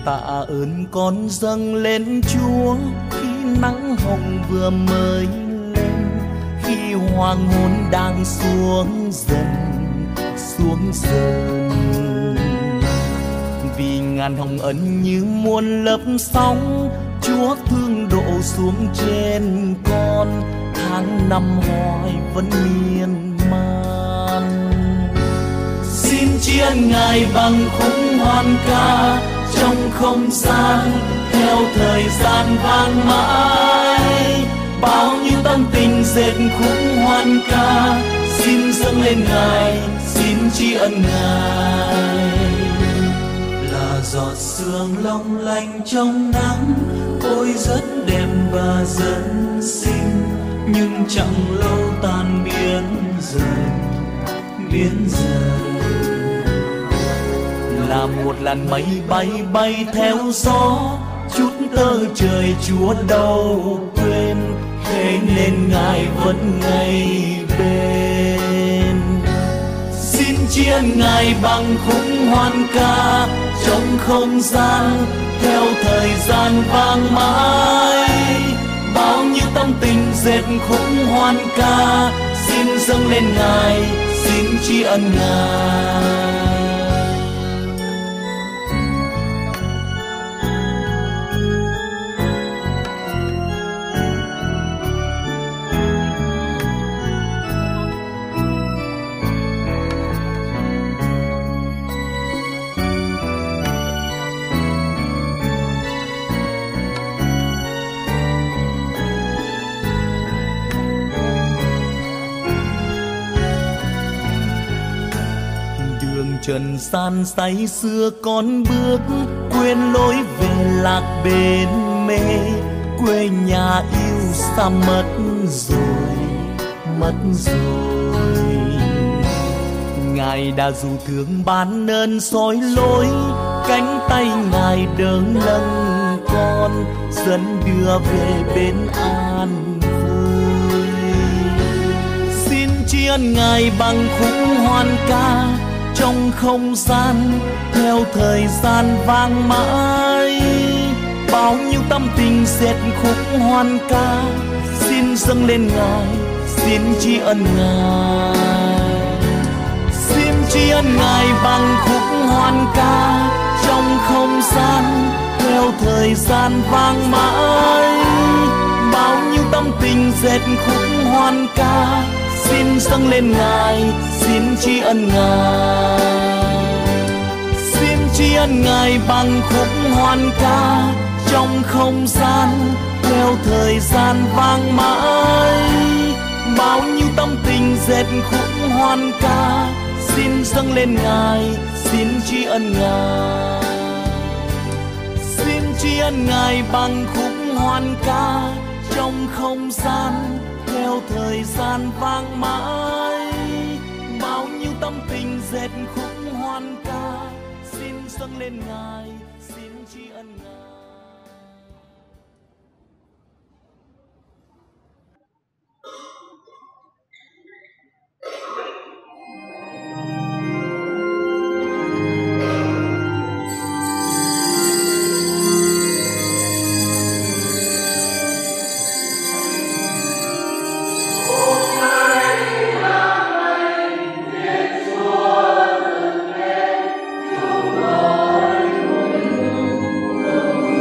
tạ ơn con dâng lên Chúa khi nắng hồng vừa mới lên, khi hoàng hôn đang xuống dần. Vì ngàn hồng ân như muôn lớp sóng, Chúa thương đổ xuống trên con, tháng năm hoài vẫn miên man. Xin tri ân Ngài bằng khúc hoan ca trong không gian, theo thời gian vang mãi. Bao nhiêu tâm tình dệt khúc hoan ca, xin dâng lên Ngài, xin tri ân Ngài. Là giọt sương long lanh trong nắng, ôi rất đẹp và rất xinh, nhưng chẳng lâu tan biến dần. Là một làn mây bay theo gió, chút tơ trời Chúa đâu quên, thế nên Ngài vẫn ngay bên. Xin tri ân Ngài bằng khúc hoan ca trong không gian, theo thời gian vang mãi. Bao nhiêu tâm tình dệt khúc hoan ca, xin dâng lên Ngài, xin tri ân Ngài. Trần gian say xưa con bước, quên lối về lạc bên mê. Quê nhà yêu xa mất rồi. Ngài đã dù thương ban ơn soi lối, cánh tay Ngài đỡ nâng con, dẫn đưa về bên an vui. Xin tri ân Ngài bằng khúc hoan ca trong không gian, theo thời gian vang mãi. Bao nhiêu tâm tình dệt khúc hoan ca, xin dâng lên Ngài, xin tri ân Ngài. Xin tri ân Ngài bằng khúc hoan ca trong không gian, theo thời gian vang mãi. Bao nhiêu tâm tình dệt khúc hoan ca, xin dâng lên Ngài, xin tri ân Ngài. Xin tri ân Ngài bằng khúc hoan ca trong không gian, theo thời gian vang mãi. Bao nhiêu tâm tình dệt khúc hoan ca, xin dâng lên Ngài, xin tri ân Ngài. Xin tri ân Ngài bằng khúc hoan ca trong không gian, theo thời gian vang mãi. Bao nhiêu tâm tình dệt khúc hoan ca, xin dâng lên Ngài, xin tri ân Ngài. Hãy subscribe cho kênh Ghiền Mì Gõ để không bỏ lỡ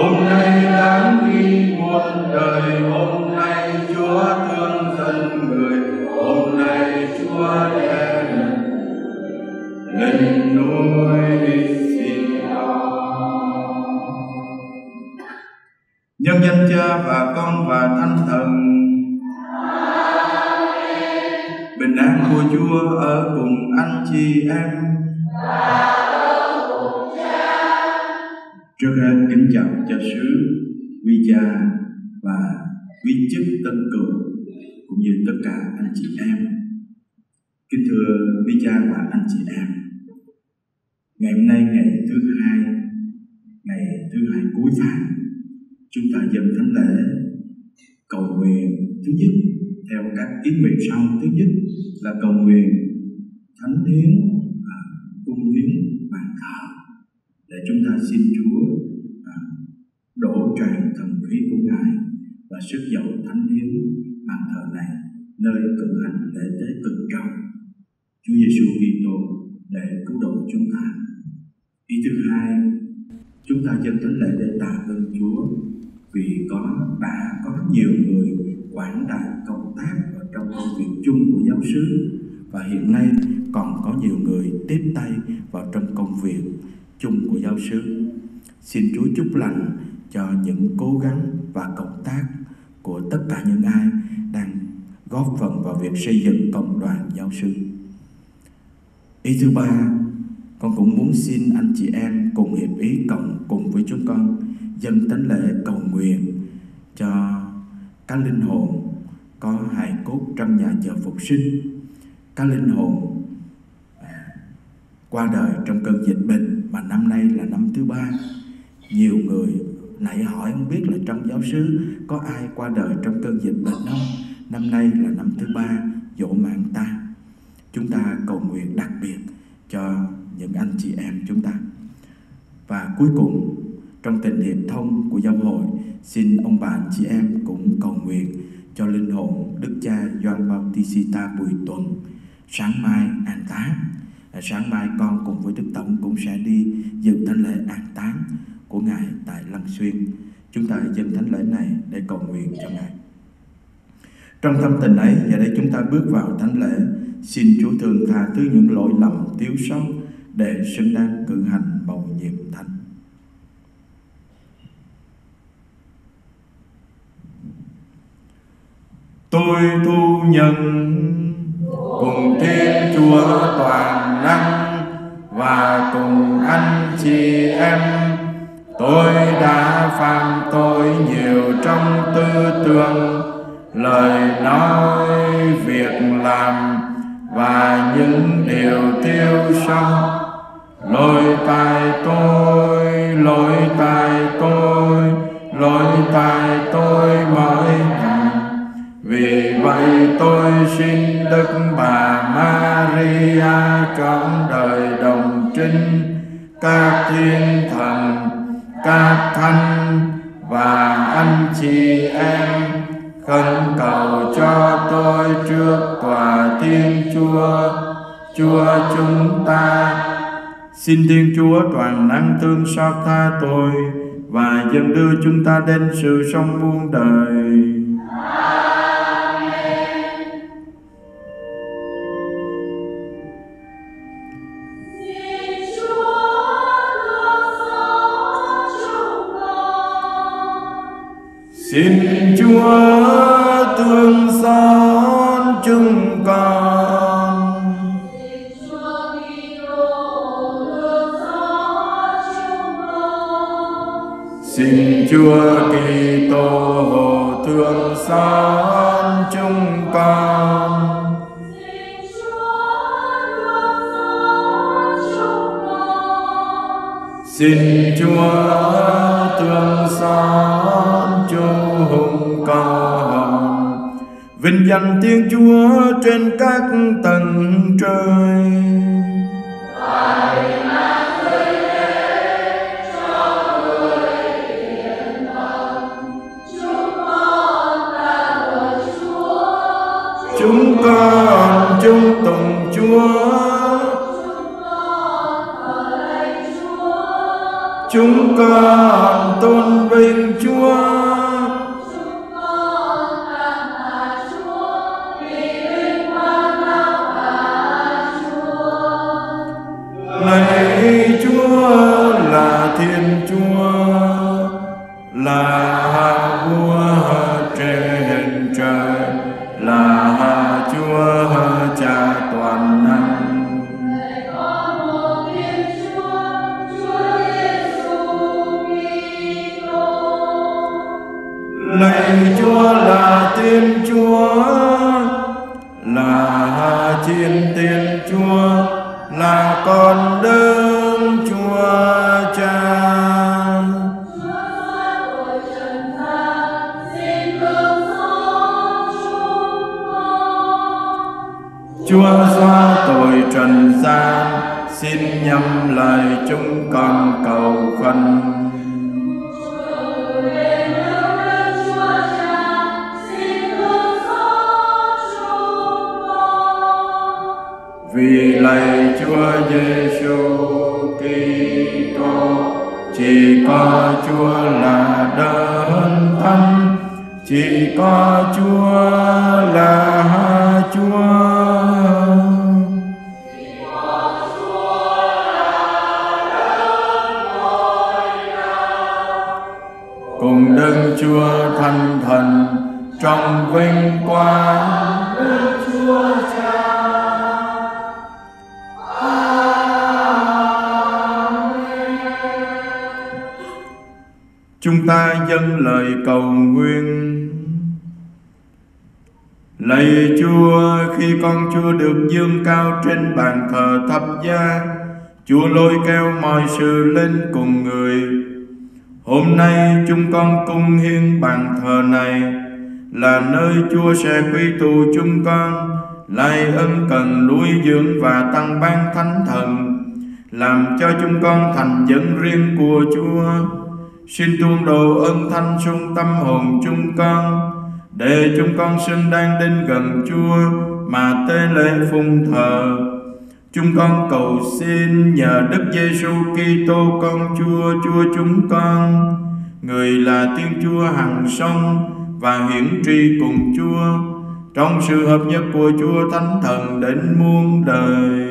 Hôm nay đáng ghi muôn đời, hôm nay Chúa thương dân người, hôm nay Chúa đẻ lên núi Sion. Nhân danh Cha và Con và Thánh Thần. Bình an của Chúa ở cùng anh chị em. Trước hết kính chào cha xứ, quý cha và quý chức tân cựu cũng như tất cả anh chị em. Kính thưa quý cha và anh chị em, ngày hôm nay ngày thứ hai cuối tháng, chúng ta dâng thánh lễ cầu nguyện. Thứ nhất, theo các ý nguyện sau, thứ nhất là cầu nguyện thánh hiến và cung hiến bàn thờ, để chúng ta xin Chúa đổ tràn thần khí của Ngài và sức dầu thánh hiến bàn thờ này, nơi cử hành lễ tế cực trọng Chúa Giêsu Kitô để cứu độ chúng ta. Ý thứ hai, chúng ta dâng thánh lễ để tạ ơn Chúa vì đã có nhiều người quảng đại công tác ở trong công việc chung của giáo xứ, và hiện nay còn có nhiều người tiếp tay vào trong công việc chung của giáo xứ. Xin Chúa chúc lành cho những cố gắng và công tác của tất cả những ai đang góp phần vào việc xây dựng cộng đoàn giáo xứ. Ý thứ ba, con cũng muốn xin anh chị em cùng hiệp ý cùng với chúng con dâng thánh lễ cầu nguyện cho các linh hồn có hài cốt trong nhà chờ phục sinh, các linh hồn qua đời trong cơn dịch bệnh mà năm nay là năm thứ 3. Nhiều người nãy hỏi không biết là trong giáo xứ có ai qua đời trong cơn dịch bệnh không? Năm nay là năm thứ 3 dỗ mãn tang. Chúng ta cầu nguyện đặc biệt cho những anh chị em chúng ta. Và cuối cùng, trong tình hiệp thông của giáo hội, xin ông bà anh chị em cũng cầu nguyện cho linh hồn Đức cha Gioan Bautista Bùi Tuần sáng mai an táng. Sáng mai con cùng với Đức Tổng cũng sẽ đi dự thánh lễ an táng của Ngài tại Lăng Xuyên. Chúng ta dâng thánh lễ này để cầu nguyện cho Ngài. Trong tâm tình ấy, giờ đây chúng ta bước vào thánh lễ, xin Chúa thương tha thứ những lỗi lầm thiếu sót để xứng đáng cử hành bầu nhiệm thánh. Tôi thu nhận cùng Thiên Chúa toàn năng và cùng anh chị em, tôi đã phạm tội nhiều trong tư tưởng, lời nói, việc làm và những điều thiếu sót. Lỗi tại tôi mỗi ngày. Vì vậy tôi xin Đức Bà Maria trọn đời đồng trinh, các thiên thần, các thánh và anh chị em khẩn cầu cho tôi trước tòa Thiên Chúa chúng ta. Xin Thiên Chúa toàn năng thương xót tha tôi và dẫn đưa chúng ta đến sự sống muôn đời. Xin Chúa thương xót chúng con. Xin Chúa Kitô thương xót chúng con. Xin Chúa thương xót chúng con. Vinh danh Thiên Chúa trên các tầng trời. Chúng con chung tùng Chúa. chúng con tôn vinh Chúa. Lạy Chúa là Thiên Chúa, là vua trên trời, là Chúa Cha toàn năng. Lạy Chúa là Thiên Chúa, là Thiên Chúa, là con đấng Chúa Cha. Chúa xóa tội trần gian, xin nhắm lời chúng con cầu khẩn. Vì lạy Chúa Giêsu Kitô, chỉ có Chúa là đấng thánh, chỉ có Chúa là Chúa. Cùng Đức Chúa Thánh Thần trong vinh quang Đức Chúa Cha. Chúng ta dâng lời cầu nguyện. Lạy Chúa, khi con Chúa được dương cao trên bàn thờ thập giá, Chúa lôi kéo mọi sự lên cùng người. Hôm nay chúng con cung hiến bàn thờ này là nơi Chúa sẽ quy tụ chúng con, lại ân cần nuôi dưỡng và tăng ban Thánh Thần, làm cho chúng con thành dân riêng của Chúa. Xin tuôn đổ ân thanh xuống tâm hồn chúng con, để chúng con xứng đáng đến gần Chúa mà tế lễ phụng thờ. Chúng con cầu xin nhờ Đức Giêsu Kitô con Chúa, Chúa chúng con, người là Thiên Chúa hằng sống và hiển tri cùng Chúa, trong sự hợp nhất của Chúa Thánh Thần đến muôn đời.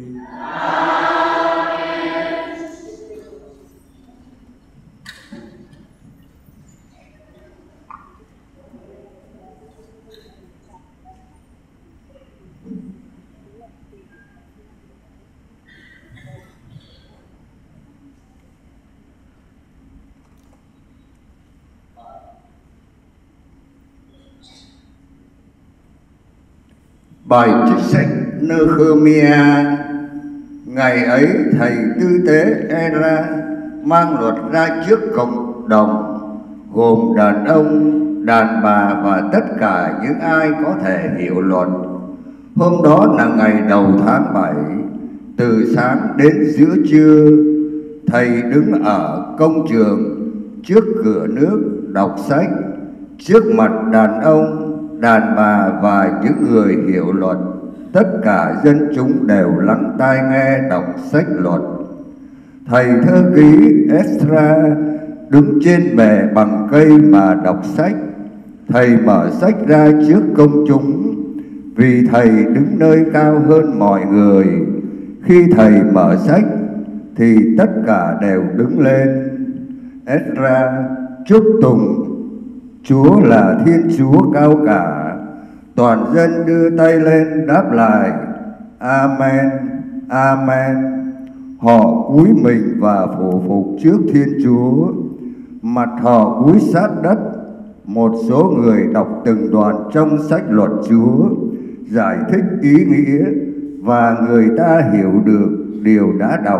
Bài trích sách Nehemia. Ngày ấy thầy tư tế Ezra mang luật ra trước cộng đồng, gồm đàn ông, đàn bà và tất cả những ai có thể hiểu luật. Hôm đó là ngày đầu tháng 7, từ sáng đến giữa trưa, thầy đứng ở công trường trước cửa nước đọc sách, trước mặt đàn ông, đàn bà và những người hiểu luật. Tất cả dân chúng đều lắng tai nghe đọc sách luật. Thầy thư ký Ezra đứng trên bệ bằng cây mà đọc sách. Thầy mở sách ra trước công chúng, vì thầy đứng nơi cao hơn mọi người. Khi thầy mở sách thì tất cả đều đứng lên. Ezra chúc tụng Chúa là Thiên Chúa cao cả. Toàn dân đưa tay lên đáp lại Amen, Amen. Họ cúi mình và phủ phục trước Thiên Chúa, mặt họ cúi sát đất. Một số người đọc từng đoạn trong sách luật Chúa, giải thích ý nghĩa, và người ta hiểu được điều đã đọc.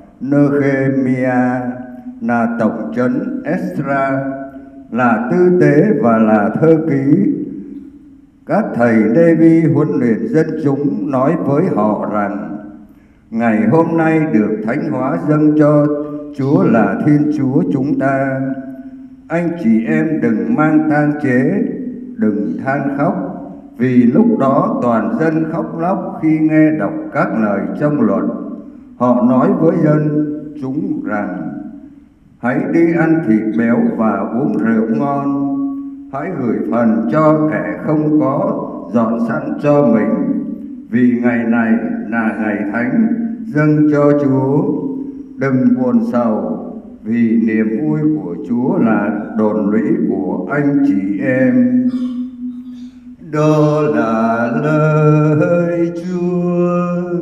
Nehemia là tổng trấn, Ezra là tư tế và là thơ ký. Các thầy Lê-vi huấn luyện dân chúng nói với họ rằng: ngày hôm nay được thánh hóa dâng cho Chúa là Thiên Chúa chúng ta. Anh chị em đừng mang tang chế, đừng than khóc, vì lúc đó toàn dân khóc lóc khi nghe đọc các lời trong luật. Họ nói với dân chúng rằng: Hãy đi ăn thịt béo và uống rượu ngon. Hãy gửi phần cho kẻ không có dọn sẵn cho mình, vì ngày này là ngày thánh dâng cho Chúa. Đừng buồn sầu, vì niềm vui của Chúa là đồn lũy của anh chị em. Đó là lời Chúa.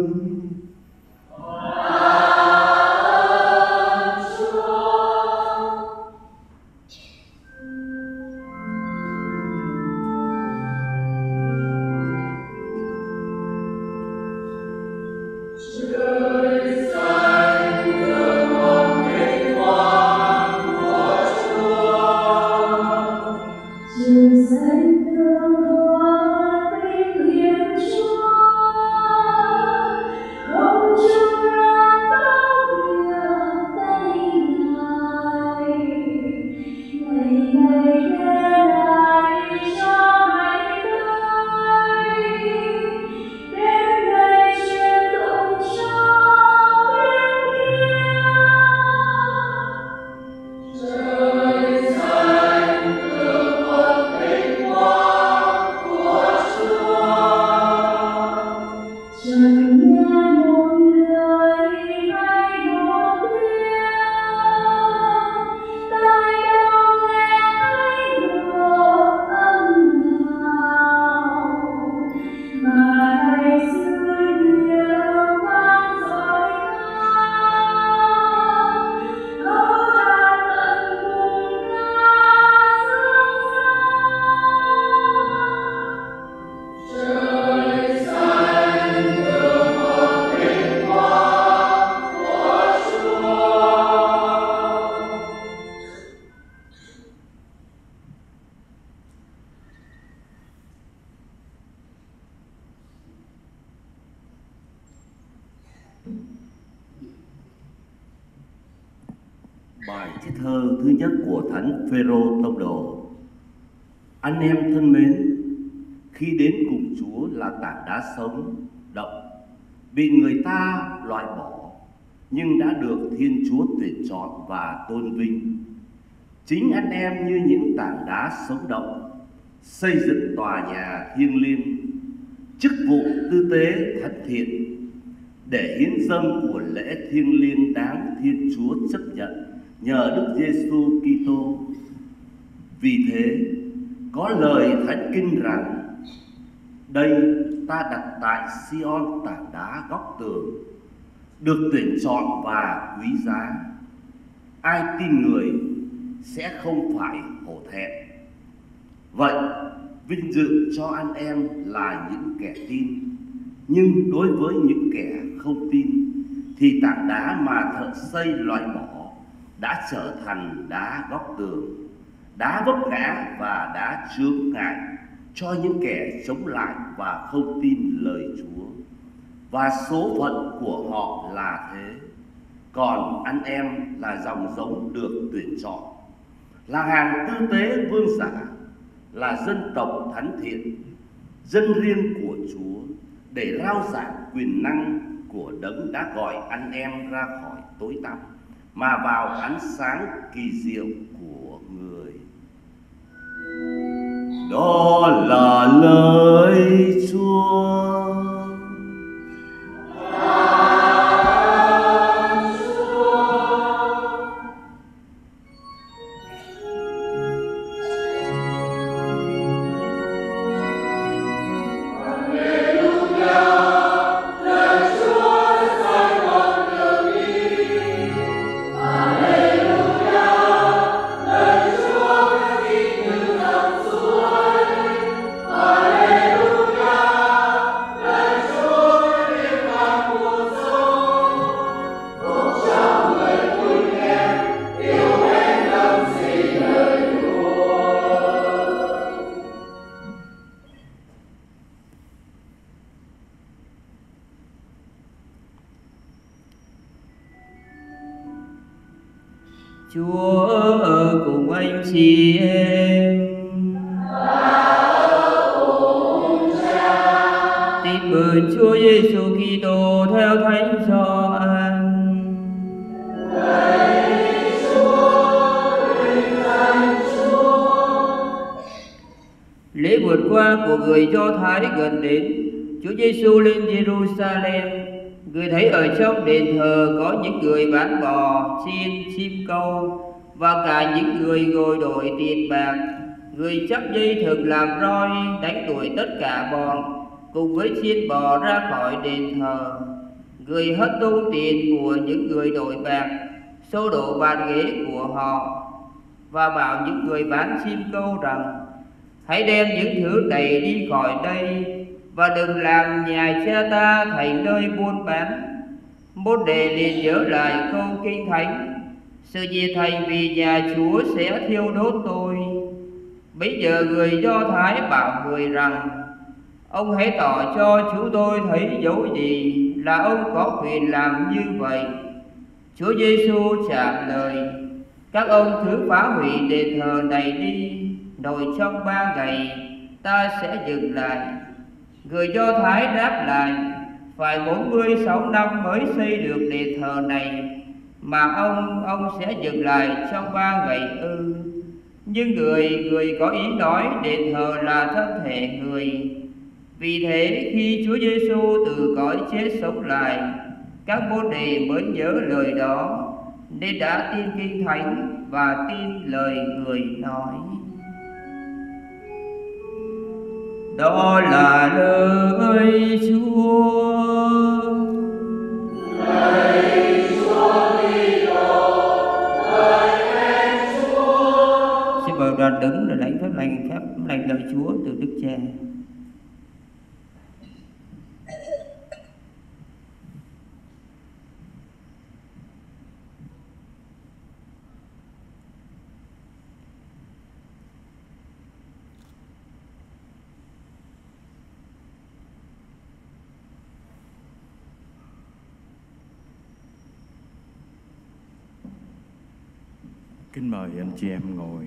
Bài trích thơ thứ nhất của Thánh Phêrô Tông Đồ. Anh em thân mến, khi đến cùng Chúa là tảng đá sống, động, bị người ta loại bỏ, nhưng đã được Thiên Chúa tuyển chọn và tôn vinh. Chính anh em như những tảng đá sống động, xây dựng tòa nhà thiêng liêng, chức vụ tư tế thánh thiện, để hiến dâng của lễ thiêng liêng đáng Thiên Chúa chấp nhận nhờ Đức Giêsu Kitô. Vì thế, có lời Thánh Kinh rằng: đây ta đặt tại Sion tảng đá góc tường, được tuyển chọn và quý giá. Ai tin người sẽ không phải hổ thẹn. Vậy, vinh dự cho anh em là những kẻ tin, nhưng đối với những kẻ không tin thì tảng đá mà thợ xây loại bỏ đã trở thành đá góc tường, đá vấp ngã và đá chướng ngại cho những kẻ chống lại và không tin lời Chúa. Và số phận của họ là thế. Còn anh em là dòng giống được tuyển chọn, là hàng tư tế vương giả, là dân tộc thánh thiện, dân riêng của Chúa, để rao giảng quyền năng của Đấng đã gọi anh em ra khỏi tối tăm mà vào ánh sáng kỳ diệu của người. Đó là lời Chúa. Chúa ở cùng anh chị em. Tin mừng Chúa Giêsu Kitô theo Thánh Gioan. Lạy Chúa. vượt qua của người Do Thái gần đến, Chúa Giêsu lên Jerusalem. Người thấy ở trong đền thờ có những người bán bò, chiên, chim câu và cả những người ngồi đổi tiền bạc. Người chắp dây thừng làm roi, đánh đuổi tất cả bọn cùng với chiên bò ra khỏi đền thờ. Người hất tung tiền của những người đổi bạc, xô đổ bàn ghế của họ, và bảo những người bán chim câu rằng: hãy đem những thứ này đi khỏi đây, và đừng làm nhà cha ta thành nơi buôn bán. Môn đệ liền nhớ lại câu kinh thánh: sự nhiệt thành vì nhà Chúa sẽ thiêu đốt tôi. Bấy giờ người Do Thái bảo người rằng: ông hãy tỏ cho chúng tôi thấy dấu gì là ông có quyền làm như vậy. Chúa Giêsu trả lời: các ông cứ phá hủy đền thờ này đi, rồi trong 3 ngày ta sẽ dừng lại. Người Do Thái đáp lại: phải 46 năm mới xây được đền thờ này, mà ông sẽ dừng lại trong 3 ngày ư? Nhưng người có ý nói đền thờ là thân thể người. Vì thế khi Chúa Giêsu từ cõi chết sống lại, các môn đệ mới nhớ lời đó, nên đã tin kinh thánh và tin lời người nói. Đó là lời Chúa. Lạy Chúa Kitô, lạy Thánh Chúa. Xin mời đoàn đứng để lãnh phép lành lời Chúa từ Đức Cha. Kính mời anh chị em ngồi.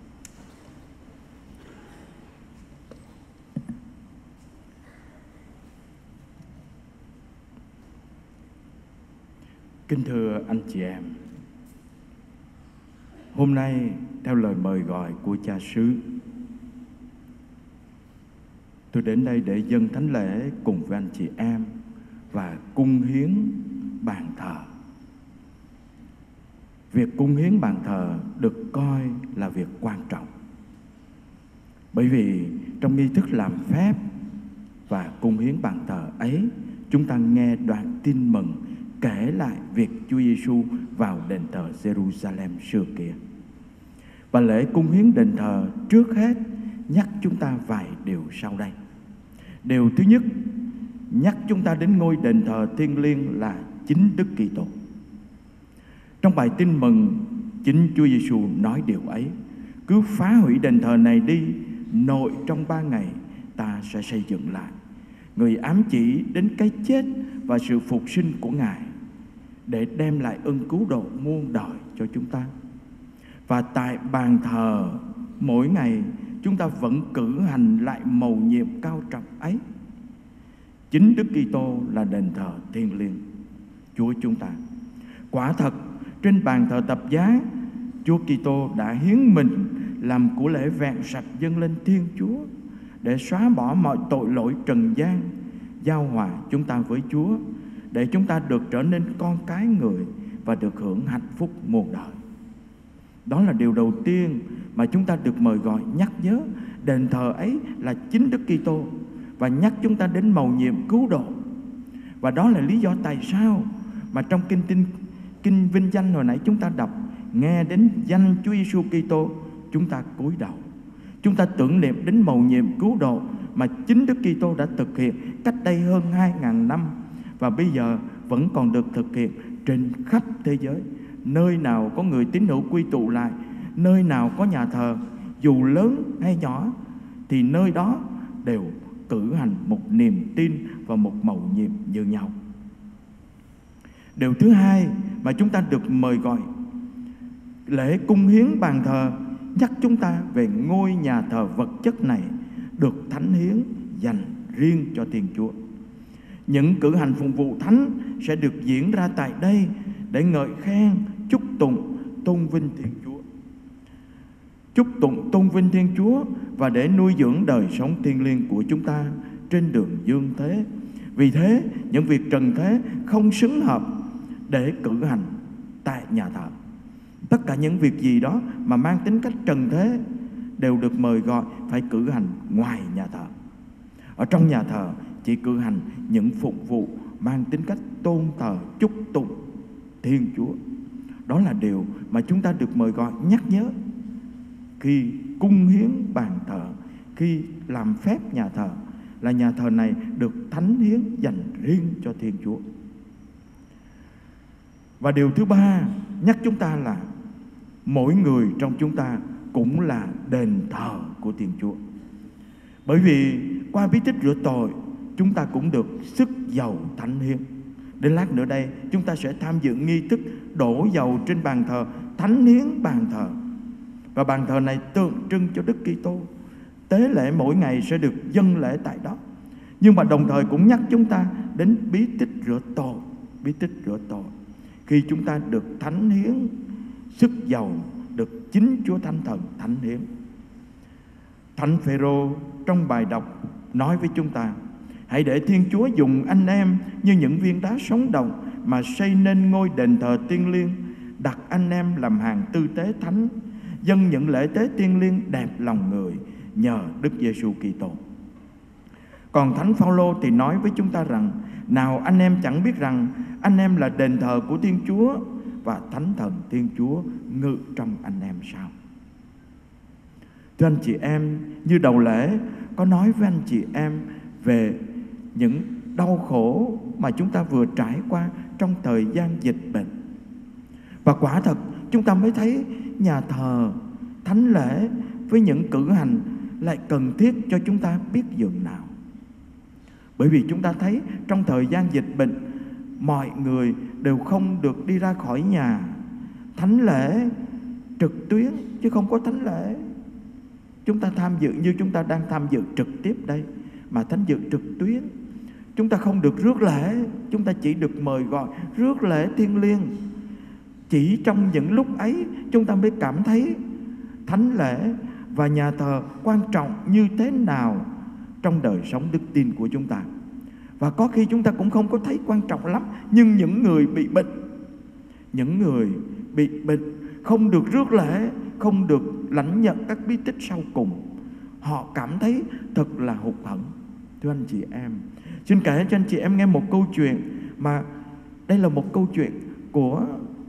Kính thưa anh chị em, hôm nay theo lời mời gọi của cha xứ, tôi đến đây để dâng thánh lễ cùng với anh chị em và cung hiến bàn thờ. Việc cung hiến bàn thờ được coi là việc quan trọng, bởi vì trong nghi thức làm phép và cung hiến bàn thờ ấy, chúng ta nghe đoạn tin mừng kể lại việc Chúa Giêsu vào đền thờ Jerusalem xưa kia. Và lễ cung hiến đền thờ trước hết nhắc chúng ta vài điều sau đây. Điều thứ nhất, nhắc chúng ta đến ngôi đền thờ thiêng liêng là chính Đức Kitô. Trong bài tin mừng, chính Chúa Giêsu nói điều ấy: cứ phá hủy đền thờ này đi, nội trong 3 ngày ta sẽ xây dựng lại. Người ám chỉ đến cái chết và sự phục sinh của Ngài để đem lại ơn cứu độ muôn đời cho chúng ta. Và tại bàn thờ, mỗi ngày chúng ta vẫn cử hành lại mầu nhiệm cao trọng ấy. Chính Đức Kitô là đền thờ thiêng liêng, Chúa chúng ta. Quả thật, trên bàn thờ thập giá, Chúa Kitô đã hiến mình làm của lễ vẹn sạch dâng lên Thiên Chúa để xóa bỏ mọi tội lỗi trần gian, giao hòa chúng ta với Chúa, để chúng ta được trở nên con cái người và được hưởng hạnh phúc muôn đời. Đó là điều đầu tiên mà chúng ta được mời gọi nhắc nhớ. Đền thờ ấy là chính Đức Kitô và nhắc chúng ta đến mầu nhiệm cứu độ. Và đó là lý do tại sao mà trong kinh vinh danh hồi nãy chúng ta đọc, nghe đến danh Chúa Giêsu Kitô, chúng ta cúi đầu, chúng ta tưởng niệm đến mầu nhiệm cứu độ mà chính Đức Kitô đã thực hiện cách đây hơn 2000 năm và bây giờ vẫn còn được thực hiện trên khắp thế giới. Nơi nào có người tín hữu quy tụ lại, nơi nào có nhà thờ dù lớn hay nhỏ, thì nơi đó đều cử hành một niềm tin và một mầu nhiệm như nhau. Điều thứ hai mà chúng ta được mời gọi, lễ cung hiến bàn thờ nhắc chúng ta về ngôi nhà thờ vật chất này được thánh hiến dành riêng cho Thiên Chúa. Những cử hành phụng vụ thánh sẽ được diễn ra tại đây để ngợi khen, chúc tụng, tôn vinh Thiên Chúa. chúc tụng tôn vinh Thiên Chúa và để nuôi dưỡng đời sống thiêng liêng của chúng ta trên đường dương thế. Vì thế, những việc trần thế không xứng hợp để cử hành tại nhà thờ. Tất cả những việc gì đó mà mang tính cách trần thế đều được mời gọi phải cử hành ngoài nhà thờ. Ở trong nhà thờ chỉ cử hành những phục vụ mang tính cách tôn thờ chúc tụng Thiên Chúa. Đó là điều mà chúng ta được mời gọi nhắc nhớ khi cung hiến bàn thờ, khi làm phép nhà thờ, là nhà thờ này được thánh hiến dành riêng cho Thiên Chúa. Và điều thứ ba nhắc chúng ta là mỗi người trong chúng ta cũng là đền thờ của Thiên Chúa. Bởi vì qua bí tích rửa tội, chúng ta cũng được sức dầu thánh hiến. Đến lát nữa đây chúng ta sẽ tham dự nghi thức đổ dầu trên bàn thờ, thánh hiến bàn thờ. Và bàn thờ này tượng trưng cho Đức Kitô. Tế lễ mỗi ngày sẽ được dâng lễ tại đó. Nhưng mà đồng thời cũng nhắc chúng ta đến bí tích rửa tội. Bí tích rửa tội, khi chúng ta được thánh hiến sức dầu, được chính Chúa Thánh Thần thánh hiến. Thánh Phêrô trong bài đọc nói với chúng ta: hãy để Thiên Chúa dùng anh em như những viên đá sống động mà xây nên ngôi đền thờ thiêng liêng, đặt anh em làm hàng tư tế thánh, dâng những lễ tế thiêng liêng đẹp lòng người nhờ Đức Giêsu Kitô. Còn Thánh Phaolô thì nói với chúng ta rằng: nào anh em chẳng biết rằng anh em là đền thờ của Thiên Chúa và Thánh Thần Thiên Chúa ngự trong anh em sao? Thưa anh chị em, như đầu lễ có nói với anh chị em về những đau khổ mà chúng ta vừa trải qua trong thời gian dịch bệnh. Và quả thật chúng ta mới thấy nhà thờ, thánh lễ với những cử hành lại cần thiết cho chúng ta biết dường nào. Bởi vì chúng ta thấy trong thời gian dịch bệnh, mọi người đều không được đi ra khỏi nhà. Thánh lễ trực tuyến chứ không có thánh lễ chúng ta tham dự như chúng ta đang tham dự trực tiếp đây, mà thánh dự trực tuyến. Chúng ta không được rước lễ, chúng ta chỉ được mời gọi rước lễ thiêng liêng. Chỉ trong những lúc ấy chúng ta mới cảm thấy thánh lễ và nhà thờ quan trọng như thế nào trong đời sống đức tin của chúng ta. Và có khi chúng ta cũng không có thấy quan trọng lắm, nhưng những người bị bệnh, những người bị bệnh không được rước lễ, không được lãnh nhận các bí tích sau cùng, họ cảm thấy thật là hụt hẫng. Thưa anh chị em, xin kể cho anh chị em nghe một câu chuyện, mà đây là một câu chuyện của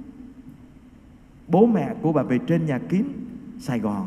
bố mẹ của bà Về Trên Nhà Kín, Sài Gòn.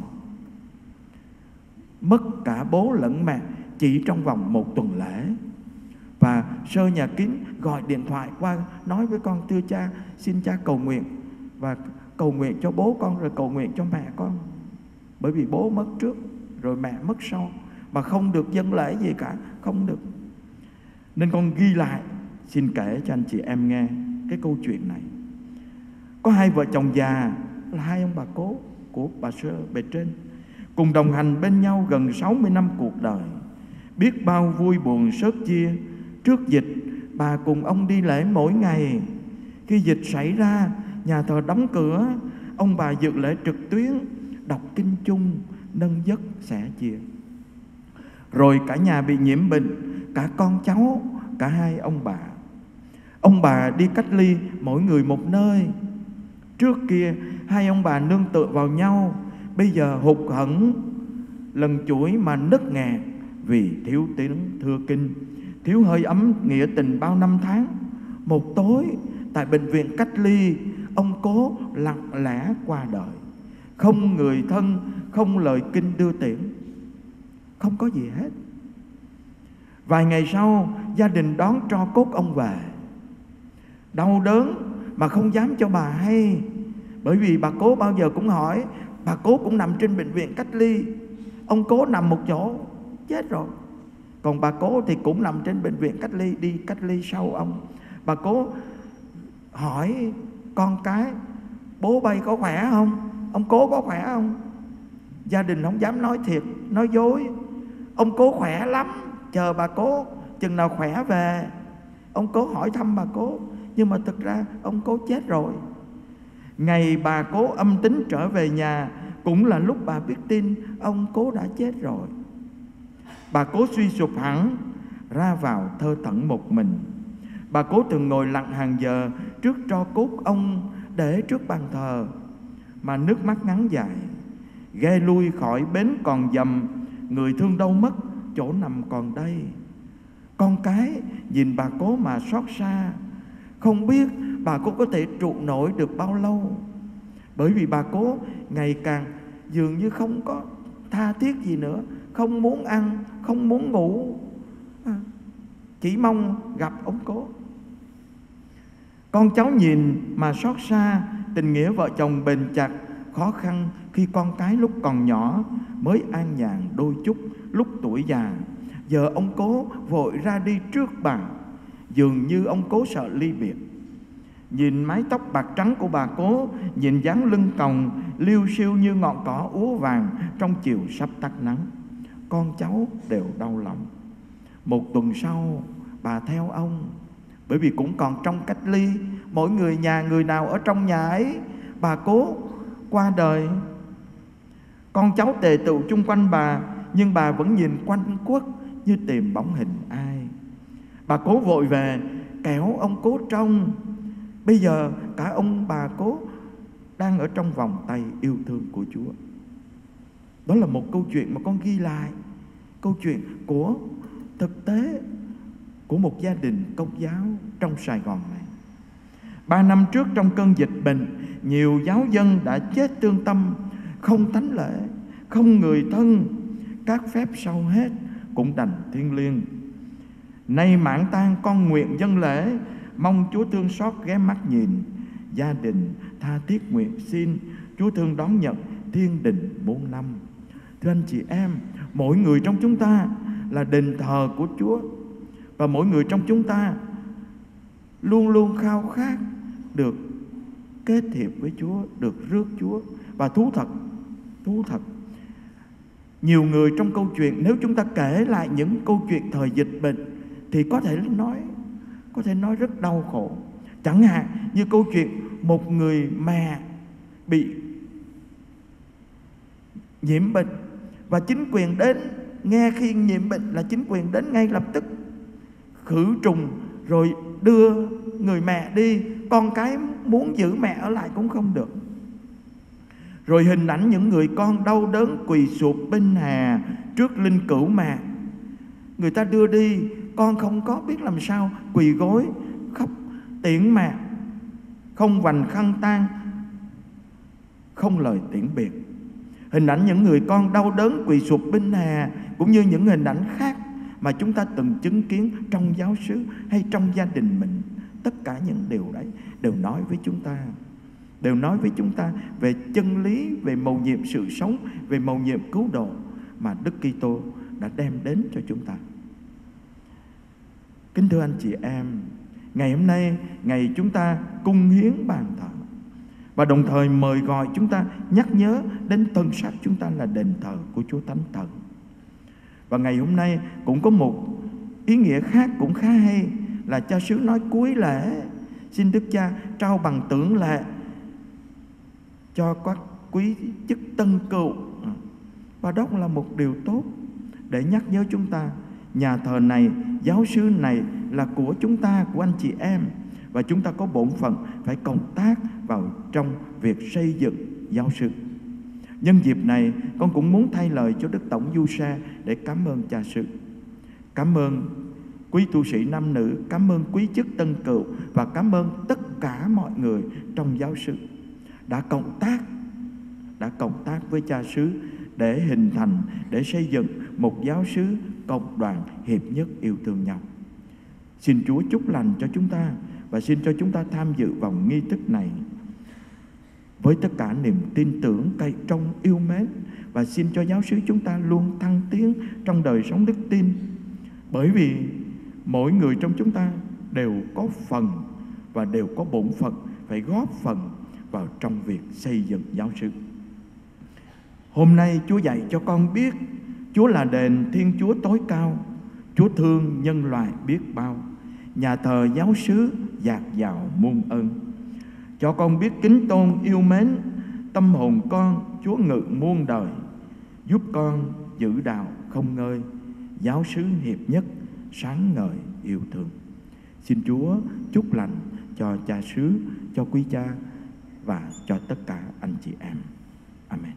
Mất cả bố lẫn mẹ chỉ trong vòng một tuần lễ. Và Sơ Nhà Kín gọi điện thoại qua nói với con: thưa cha, xin cha cầu nguyện, và cầu nguyện cho bố con rồi cầu nguyện cho mẹ con. Bởi vì bố mất trước rồi mẹ mất sau, mà không được dâng lễ gì cả, không được. Nên con ghi lại, xin kể cho anh chị em nghe cái câu chuyện này. Có hai vợ chồng già là hai ông bà cố của bà Sơ Bề Trên, cùng đồng hành bên nhau gần 60 năm cuộc đời. Biết bao vui buồn sớt chia. Trước dịch, bà cùng ông đi lễ mỗi ngày. Khi dịch xảy ra, nhà thờ đóng cửa, ông bà dự lễ trực tuyến, đọc kinh chung, nâng giấc sẻ chia. Rồi cả nhà bị nhiễm bệnh, cả con cháu, cả hai ông bà. Ông bà đi cách ly mỗi người một nơi. Trước kia hai ông bà nương tựa vào nhau, bây giờ hụt hẫng lần chuỗi mà nứt nghẹt vì thiếu tiếng thưa kinh, thiếu hơi ấm nghĩa tình bao năm tháng. Một tối tại bệnh viện cách ly, ông cố lặng lẽ qua đời, không người thân, không lời kinh đưa tiễn, không có gì hết. Vài ngày sau, gia đình đón tro cốt ông về. Đau đớn mà không dám cho bà hay, bởi vì bà cố bao giờ cũng hỏi. Bà cố cũng nằm trên bệnh viện cách ly, ông cố nằm một chỗ chết rồi. Còn bà cố thì cũng nằm trên bệnh viện cách ly, đi cách ly sau ông. Bà cố hỏi con cái: bố bay có khỏe không? Ông cố có khỏe không? Gia đình không dám nói thiệt, nói dối. Ông cố khỏe lắm, chờ bà cố chừng nào khỏe về ông cố hỏi thăm bà cố. Nhưng mà thực ra ông cố chết rồi. Ngày bà cố âm tính trở về nhà, cũng là lúc bà biết tin ông cố đã chết rồi. Bà cố suy sụp hẳn, ra vào thơ thẩn một mình. Bà cố từng ngồi lặng hàng giờ trước tro cốt ông để trước bàn thờ, mà nước mắt ngắn dài. Ghe lui khỏi bến còn dầm, người thương đâu mất, chỗ nằm còn đây. Con cái nhìn bà cố mà xót xa, không biết bà cố có thể trụ nổi được bao lâu. Bởi vì bà cố ngày càng dường như không có tha thiết gì nữa, không muốn ăn, không muốn ngủ, chỉ mong gặp ông cố. Con cháu nhìn mà xót xa, tình nghĩa vợ chồng bền chặt, khó khăn khi con cái lúc còn nhỏ mới an nhàn đôi chút lúc tuổi già. Giờ ông cố vội ra đi trước bà, dường như ông cố sợ ly biệt. Nhìn mái tóc bạc trắng của bà cố, nhìn dáng lưng còng liêu xiêu như ngọn cỏ úa vàng trong chiều sắp tắt nắng, con cháu đều đau lòng. Một tuần sau bà theo ông, bởi vì cũng còn trong cách ly, mỗi người nhà người nào ở trong nhà ấy. Bà cố qua đời, con cháu tề tựu chung quanh bà, nhưng bà vẫn nhìn quanh quất như tìm bóng hình ai. Bà cố vội về kéo ông cố trông. Bây giờ cả ông bà cố đang ở trong vòng tay yêu thương của Chúa. Đó là một câu chuyện mà con ghi lại, câu chuyện của thực tế của một gia đình Công giáo trong Sài Gòn này. 3 năm trước trong cơn dịch bệnh, nhiều giáo dân đã chết tương tâm, không thánh lễ, không người thân, các phép sau hết cũng đành thiêng liêng. Nay mãn tang con nguyện dâng lễ, mong Chúa thương xót ghé mắt nhìn. Gia đình tha thiết nguyện xin Chúa thương đón nhận thiên đình muôn năm. Thưa anh chị em, mỗi người trong chúng ta là đền thờ của Chúa, và mỗi người trong chúng ta luôn luôn khao khát được kết hiệp với Chúa, được rước Chúa. Và thú thật, nhiều người trong câu chuyện, nếu chúng ta kể lại những câu chuyện thời dịch bệnh thì có thể nói rất đau khổ. Chẳng hạn như câu chuyện một người mẹ bị nhiễm bệnh, và chính quyền đến, nghe khi nhiễm bệnh là chính quyền đến ngay lập tức khử trùng rồi đưa người mẹ đi. Con cái muốn giữ mẹ ở lại cũng không được. Rồi hình ảnh những người con đau đớn quỳ sụp bên hè trước linh cữu mẹ. Người ta đưa đi, con không có biết làm sao, quỳ gối khóc tiễn mẹ, không vành khăn tang, không lời tiễn biệt. Hình ảnh những người con đau đớn quỳ sụp bên hè, cũng như những hình ảnh khác mà chúng ta từng chứng kiến trong giáo xứ hay trong gia đình mình. Tất cả những điều đấy đều nói với chúng ta về chân lý, về mầu nhiệm sự sống, về mầu nhiệm cứu độ mà Đức Kitô đã đem đến cho chúng ta. Kính thưa anh chị em, ngày hôm nay, ngày chúng ta cung hiến bàn thờ, và đồng thời mời gọi chúng ta nhắc nhớ đến thân xác chúng ta là đền thờ của Chúa Thánh Thần. Và ngày hôm nay cũng có một ý nghĩa khác cũng khá hay, là cha xứ nói cuối lễ xin Đức Cha trao bằng tưởng lệ cho các quý chức tân cựu. Và đó cũng là một điều tốt để nhắc nhớ chúng ta, nhà thờ này, giáo xứ này là của chúng ta, của anh chị em, và chúng ta có bổn phận phải cộng tác vào trong việc xây dựng giáo xứ. Nhân dịp này, con cũng muốn thay lời cho Đức Tổng Du Sa để cảm ơn cha xứ, cảm ơn quý tu sĩ nam nữ, cảm ơn quý chức tân cựu, và cảm ơn tất cả mọi người trong giáo xứ đã cộng tác với cha xứ để hình thành, để xây dựng một giáo xứ cộng đoàn hiệp nhất yêu thương nhau. Xin Chúa chúc lành cho chúng ta, và xin cho chúng ta tham dự vào nghi thức này với tất cả niềm tin tưởng, cậy trông, yêu mến, và xin cho giáo xứ chúng ta luôn thăng tiến trong đời sống đức tin. Bởi vì mỗi người trong chúng ta đều có phần và đều có bổn phận phải góp phần vào trong việc xây dựng giáo xứ. Hôm nay Chúa dạy cho con biết Chúa là đền Thiên Chúa tối cao, Chúa thương nhân loại biết bao, nhà thờ giáo xứ dạt dào muôn ơn. Cho con biết kính tôn yêu mến tâm hồn con Chúa ngự muôn đời, giúp con giữ đạo không ngơi, giáo xứ hiệp nhất, sáng ngời yêu thương. Xin Chúa chúc lành cho cha xứ, cho quý cha và cho tất cả anh chị em. Amen.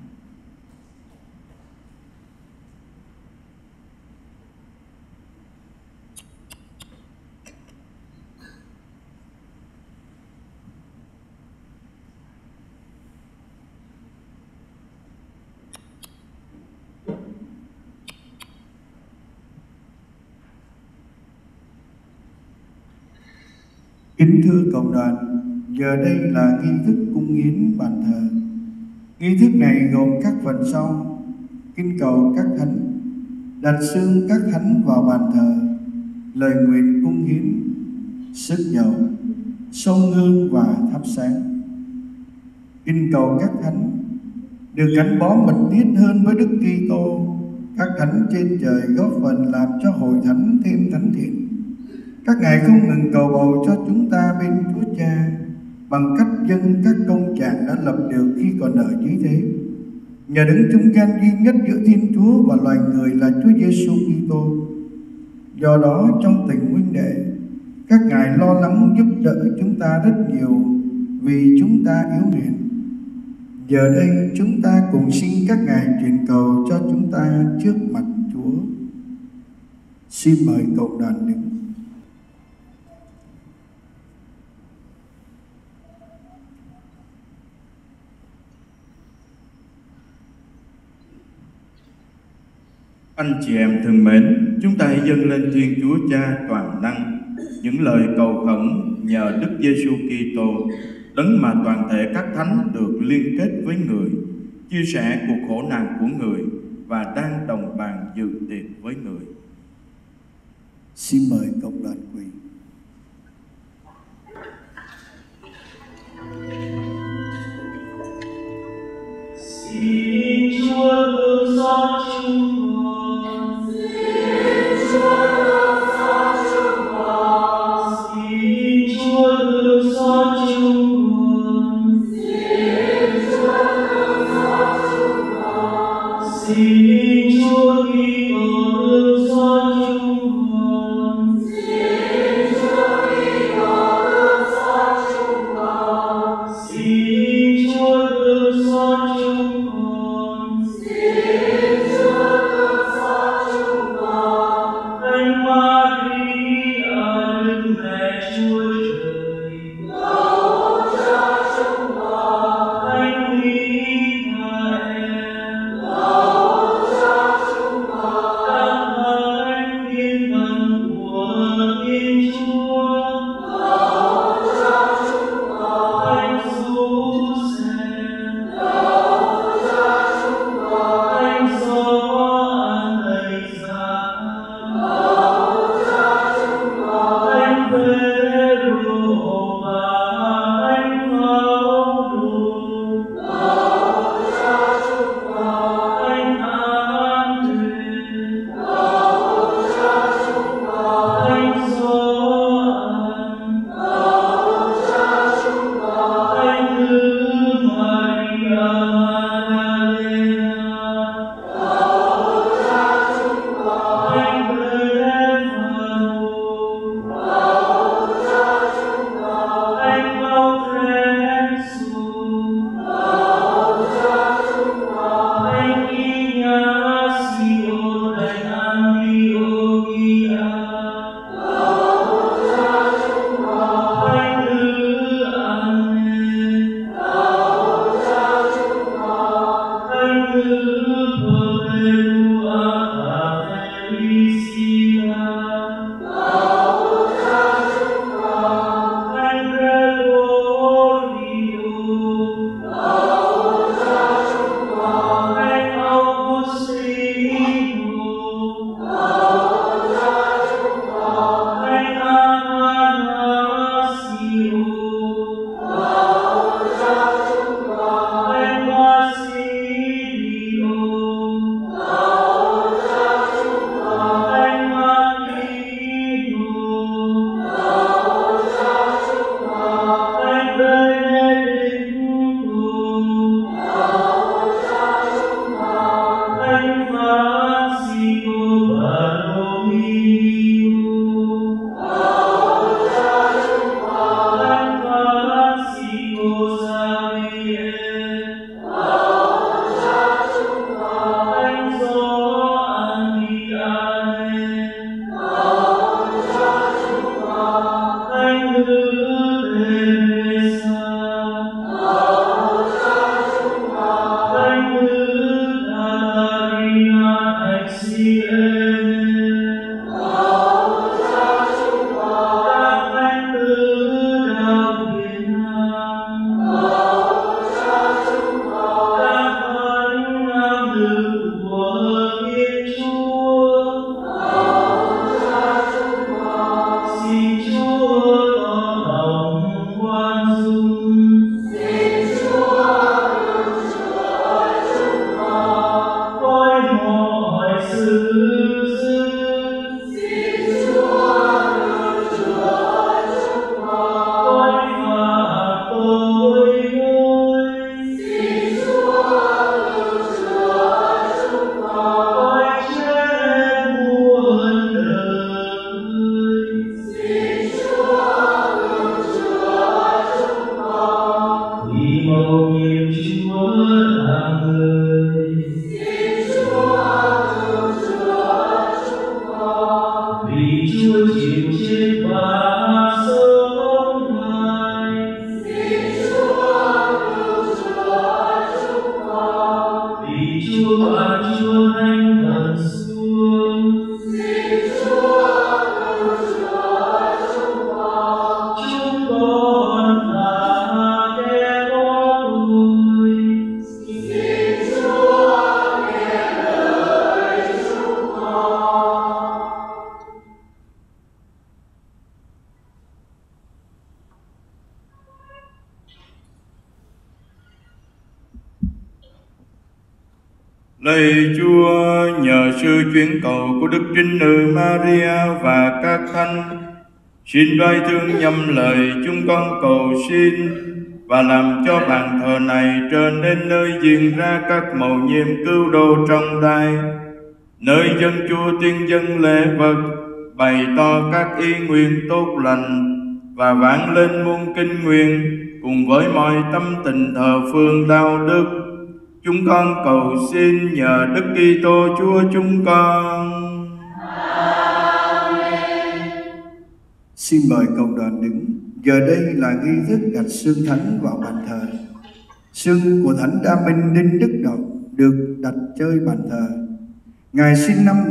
Kính thưa cộng đoàn, giờ đây là nghi thức cung hiến bàn thờ. Nghi thức này gồm các phần sau: kinh cầu các thánh, đặt xương các thánh vào bàn thờ, lời nguyện cung hiến, sức dầu, xông hương và thắp sáng. Kinh cầu các thánh được gắn bó mật thiết hơn với Đức Kitô. Các thánh trên trời góp phần làm cho hội thánh thêm thánh thiện. Các ngài không ngừng cầu bầu cho chúng ta bên Chúa Cha bằng cách dâng các công trạng đã lập được khi còn ở dưới thế. Nhờ đấng trung gian duy nhất giữa Thiên Chúa và loài người là Chúa Giêsu Kitô. Do đó trong tình huynh đệ, các ngài lo lắng giúp đỡ chúng ta rất nhiều vì chúng ta yếu mềm. Giờ đây chúng ta cùng xin các ngài truyền cầu cho chúng ta trước mặt Chúa. Xin mời cộng đoàn đứng. Anh chị em thân mến, chúng ta hãy dâng lên Thiên Chúa Cha toàn năng những lời cầu khẩn nhờ Đức Giêsu Kitô, đấng mà toàn thể các thánh được liên kết với người, chia sẻ cuộc khổ nạn của người và đang đồng bàn dự tiệc với người. Xin mời cộng đoàn quỳ. Xin Chúa thương xót chúng con. Xin Chúa thương xót chúng con. Xin Chúa thương xót chúng con. Xin Chúa thương xót chúng con. Xin Chúa Kitô thương xót chúng con. Xin Chúa Kitô thương xót chúng con. Xin Chúa thương xót chúng con. Xin Chúa thương xót chúng con. Thánh Maria, Đức Mẹ Chúa Trời, cầu cho chúng con. Thánh Michael, cầu cho tử của Thiên Chúa. Xin Chúa tỏ lòng khoan dung. Với mọi sự dữ. Với phạt tội lỗi. Với chết muôn đời. Vì mầu nhiệm Chúa là người. Vì Chúa chịu chết và sống lại. Vì Chúa và Chúa Thánh Thần xuống. Chúng con là kẻ có tội. Lạy Chúa, nhờ sự chuyển cầu của Đức Trinh Nữ Maria và các thánh, xin đoái thương nhầm lời chúng con cầu xin và làm cho bàn thờ này trở nên nơi diễn ra các mầu nhiệm cứu độ trọng đại, nơi dân Chúa tiên dân lễ vật, bày tỏ các ý nguyện tốt lành và vang lên muôn kinh nguyện cùng với mọi tâm tình thờ phượng đạo đức. Chúng con cầu xin nhờ Đức Kitô Chúa chúng con. Xin mời cộng đoàn đứng. Giờ đây là nghi thức đặt xương thánh vào bàn thờ. Xương của Thánh Đa Minh Đinh Đức Động được đặt chơi bàn thờ. Ngài sinh năm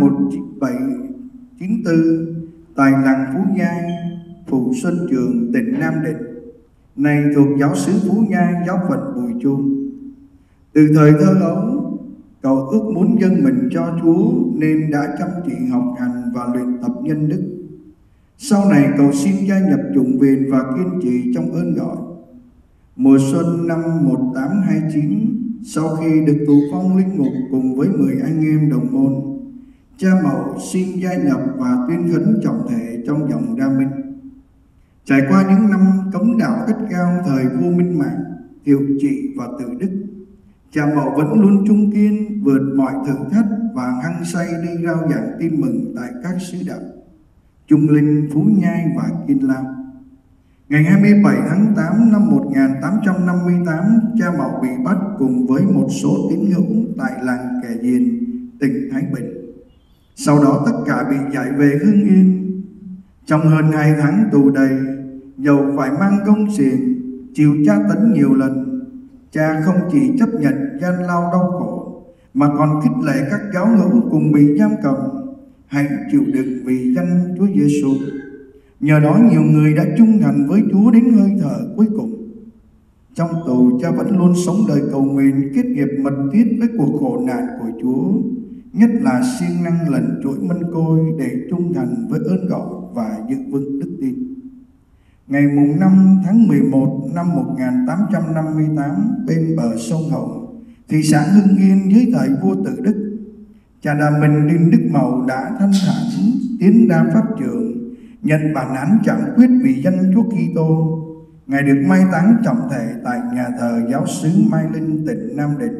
1794 tại làng Phú Nhai, Phủ Xuân Trường, tỉnh Nam Định, nay thuộc giáo xứ Phú Nhai, giáo phận Bùi Chu. Từ thời thơ ấu, cậu ước muốn dâng mình cho Chúa nên đã chăm chỉ học hành và luyện tập nhân đức. Sau này cậu xin gia nhập chủng viện và kiên trì trong ơn gọi. Mùa xuân năm 1829, sau khi được tù phong linh mục cùng với 10 anh em đồng môn, cha Mậu xin gia nhập và tuyên khấn trọng thể trong dòng Đa Minh. Trải qua những năm cấm đạo gắt gao thời vua Minh Mạng, Thiệu Trị và Tự Đức, cha Mậu vẫn luôn trung kiên vượt mọi thử thách và hăng say đi rao giảng tin mừng tại các xứ đạo Trung Linh, Phú Nhai và Kiên Lao. Ngày 27 tháng 8 năm 1858, cha Mậu bị bắt cùng với một số tín hữu tại làng Kẻ Diền, tỉnh Thái Bình. Sau đó tất cả bị giải về Hưng Yên. Trong hơn 2 tháng tù đầy, dầu phải mang công xiềng, chịu tra tấn nhiều lần, cha không chỉ chấp nhận gian lao đau khổ mà còn khích lệ các giáo hữu cùng bị giam cầm hãy chịu đựng vì danh Chúa Giêsu. Nhờ đó nhiều người đã trung thành với Chúa đến hơi thở cuối cùng. Trong tù, cha vẫn luôn sống đời cầu nguyện kết nghiệp mật thiết với cuộc khổ nạn của Chúa, nhất là siêng năng lần chuỗi mân côi để trung thành với ơn gọi và giữ vững đức tin. Ngày 5 tháng 11 năm 1858, bên bờ sông Hậu, thị xã Hưng Yên dưới thời vua Tự Đức, cha Đa Minh Đinh Đức Mậu đã thanh thản tiến ra pháp trường, nhận bản án chạm quyết vì danh Chúa Kitô. Ngài được mai táng trọng thể tại nhà thờ giáo xứ Mai Linh, tỉnh Nam Định.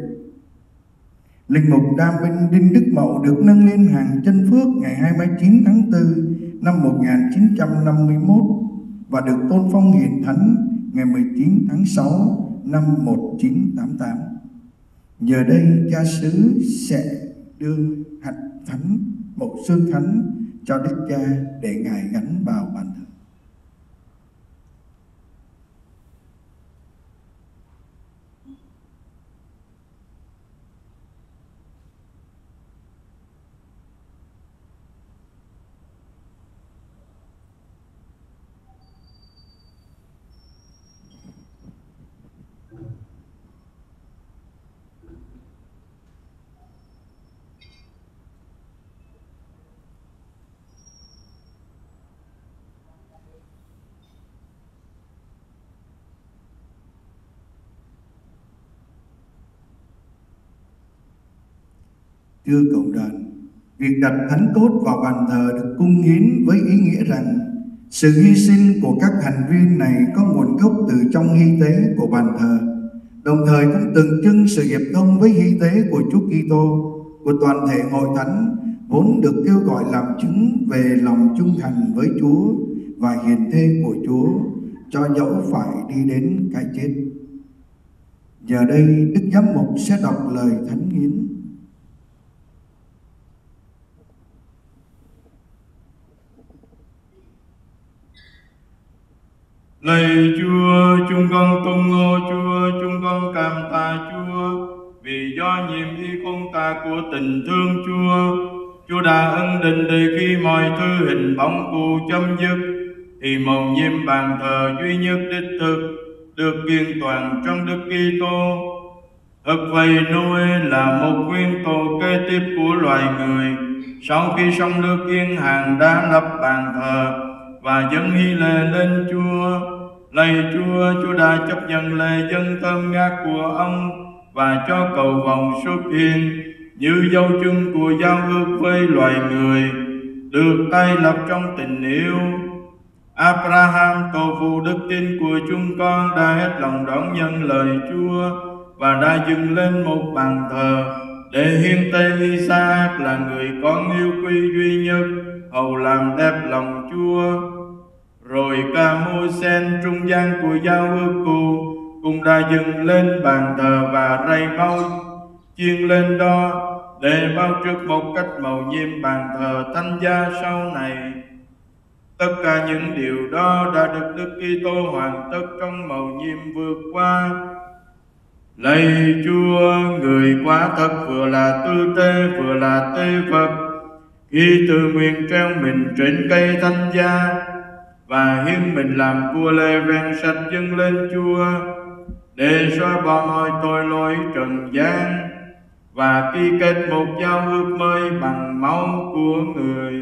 Linh mục Đa Minh Đinh Đức Mậu được nâng lên hàng chân phước ngày 29 tháng 4 năm 1951 và được tôn phong hiền thánh ngày 19 tháng 6 năm 1988. Giờ đây cha xứ sẽ đưa hạt thánh, một xương thánh cho Đức Cha để Ngài gắn vào bàn thờ. Thưa cộng đoàn, việc đặt thánh cốt vào bàn thờ được cung hiến với ý nghĩa rằng sự hy sinh của các thành viên này có nguồn gốc từ trong hy tế của bàn thờ, đồng thời cũng tượng trưng sự hiệp thông với hy tế của Chúa Kitô, của toàn thể hội thánh, vốn được kêu gọi làm chứng về lòng trung thành với Chúa và hiền thê của Chúa, cho dẫu phải đi đến cái chết. Giờ đây, Đức Giám mục sẽ đọc lời thánh hiến. Lạy Chúa, chúng con tung hô Chúa, chúng con cảm tạ Chúa, vì do nhiệm y con ta của tình thương Chúa đã ân định để khi mọi thứ hình bóng cụ chấm dứt, thì mầu nhiệm bàn thờ duy nhất đích thực được kiên toàn trong Đức Kitô. Thật vậy, Noe là một nguyên tổ kế tiếp của loài người. Sau khi sông nước yên hàng đã lập bàn thờ và dâng hy lễ lên Chúa. Lạy Chúa, Chúa đã chấp nhận lễ dâng thơm ngát của ông và cho cầu vồng xuất hiện như dấu chứng của giao ước với loài người, được tay lập trong tình yêu. Abraham, tổ phụ đức tin của chúng con, đã hết lòng đón nhận lời Chúa và đã dựng lên một bàn thờ để hiến tế Isaac là người con yêu quý duy nhất, hầu làm đẹp lòng Chúa. Rồi cả môi sen trung gian của giao ước cũ cũng đã dựng lên bàn thờ và rây máu chiên lên đó để báo trước một cách mầu nhiệm bàn thờ thánh giá sau này. Tất cả những điều đó đã được Đức Kitô hoàn tất trong mầu nhiệm vượt qua. Lạy Chúa, người quả thật vừa là tư tế vừa là tế vật, khi tự nguyện treo mình trên cây thánh giá và hiến mình làm của lễ ven sạch dâng lên Chúa để xóa bỏ mọi tội lỗi trần gian và ký kết một giao ước mới bằng máu của người.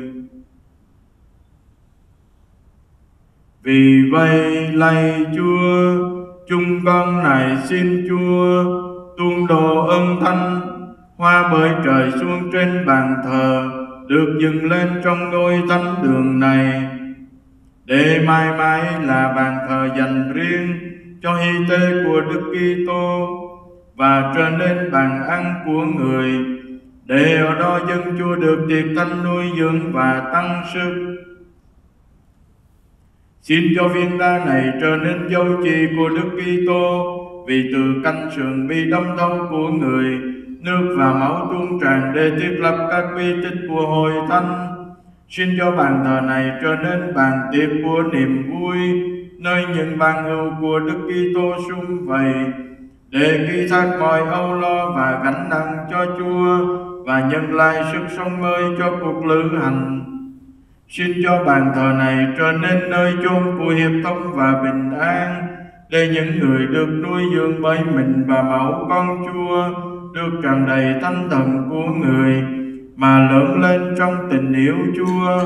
Vì vậy, lạy Chúa, chúng con này xin Chúa tuôn đổ ân thánh hoa bởi trời xuống trên bàn thờ được dựng lên trong ngôi thánh đường này, để mãi mãi là bàn thờ dành riêng cho hy tế của Đức Kitô và trở nên bàn ăn của người, để ở đó dân Chúa được tiệc thánh nuôi dưỡng và tăng sức. Xin cho viên đá này trở nên dấu chỉ của Đức Kitô, vì từ cánh sườn bị đâm thấu của người, nước và máu tuôn tràn để thiết lập các bí tích của hội thánh. Xin cho bàn thờ này trở nên bàn tiệc của niềm vui, nơi những ban hữu của Đức Kitô sum vầy, để ký thác mọi âu lo và gánh nặng cho Chúa và nhận lại sức sống mới cho cuộc lữ hành. Xin cho bàn thờ này trở nên nơi chốn của hiệp thông và bình an, để những người được nuôi dưỡng bởi mình và máu con Chúa được tràn đầy thánh thần của người mà lớn lên trong tình yêu Chúa.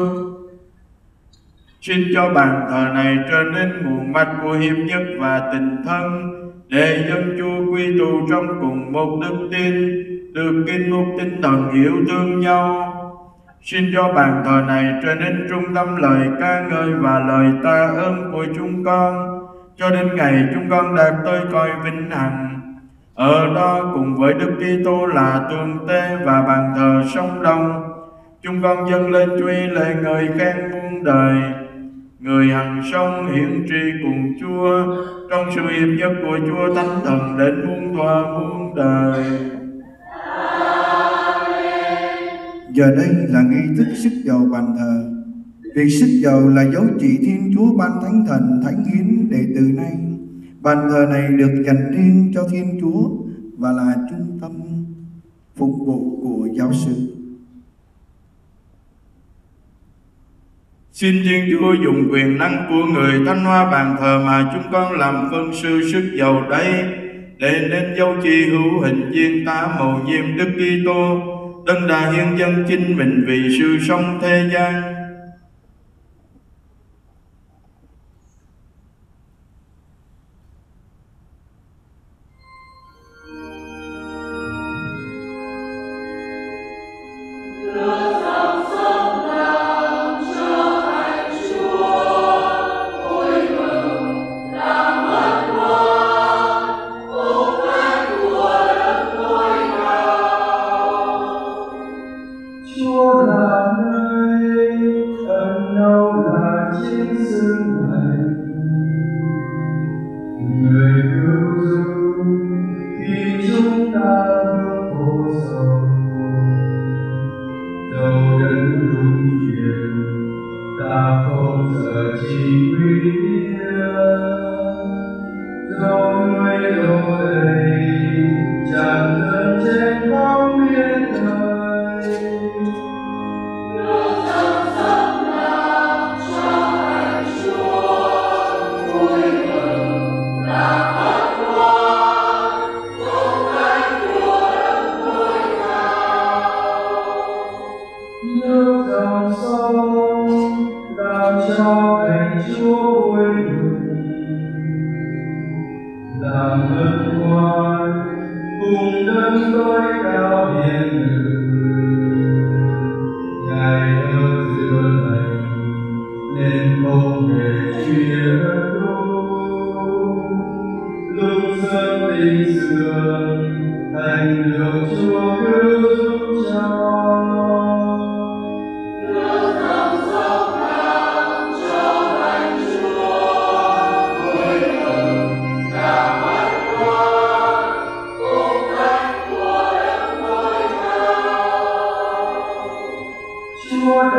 Xin cho bàn thờ này trở nên nguồn mạch của hiệp nhất và tình thân, để dân Chúa quy tụ trong cùng một đức tin, được kinh mục tinh thần yêu thương nhau. Xin cho bàn thờ này trở nên trung tâm lời ca ngợi và lời tạ ơn của chúng con, cho đến ngày chúng con đạt tới cõi vĩnh hằng. Ở đó cùng với Đức Kitô là tượng tế và bàn thờ sống động, chúng con dâng lên Chúa lễ ngợi khen muôn đời. Người hằng sống hiển tri cùng Chúa trong sự hiệp nhất của Chúa Thánh Thần đến muôn thuở muôn đời. Giờ đây là nghi thức sức dầu bàn thờ. Việc sức dầu là dấu chỉ Thiên Chúa ban Thánh Thần thánh hiến, để từ nay bàn thờ này được dành riêng cho Thiên Chúa và là trung tâm phục vụ của giáo xứ. Xin Thiên Chúa dùng quyền năng của người thánh hóa bàn thờ mà chúng con làm phân sư sức dầu đấy, để nên dấu chỉ hữu hình viên tá mầu nhiệm Đức Kitô, Đấng đã hiến dâng chính mình vì sự sống thế gian.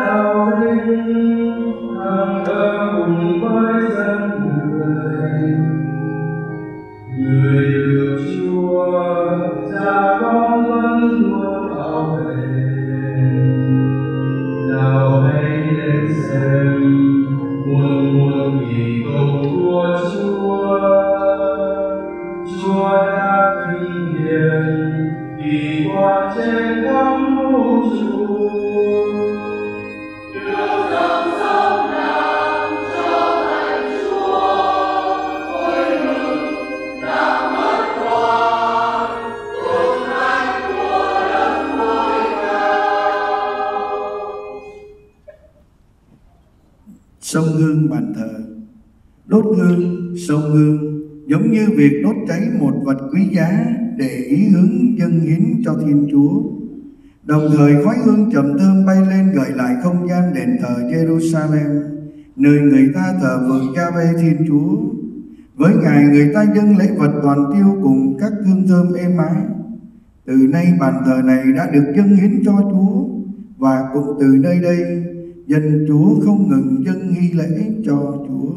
đạo linh hàng thờ cùng với dân người. Người được Chúa cha con vẫn luôn bảo vệ. Nào hãy đến xem muôn muôn kỳ công của Chúa. Chúa đã vinh hiển kỳ quan trên khắp vũ trụ. Sông hương bàn thờ. Đốt hương, sông hương giống như việc đốt cháy một vật quý giá để ý hướng dâng hiến cho Thiên Chúa. Đồng thời khói hương trầm thơm bay lên gợi lại không gian đền thờ Jerusalem, nơi người ta thờ phượng Giê-hô Thiên Chúa. Với Ngài người ta dâng lễ vật toàn tiêu cùng các hương thơm êm ái. Từ nay bàn thờ này đã được dâng hiến cho Chúa, và cũng từ nơi đây dân Chúa không ngừng dâng nghi lễ cho Chúa.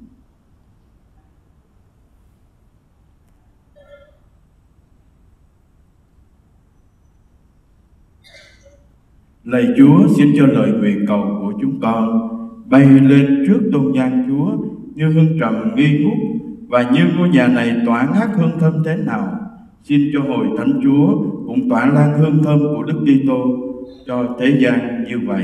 Lạy Chúa, xin cho lời nguyện cầu của chúng con bay lên trước tôn nhan Chúa như hương trầm nghi ngút, và như ngôi nhà này tỏa ngát hương thơm thế nào, xin cho hội thánh Chúa cũng tỏa lan hương thơm của Đức Kitô cho thế gian như vậy.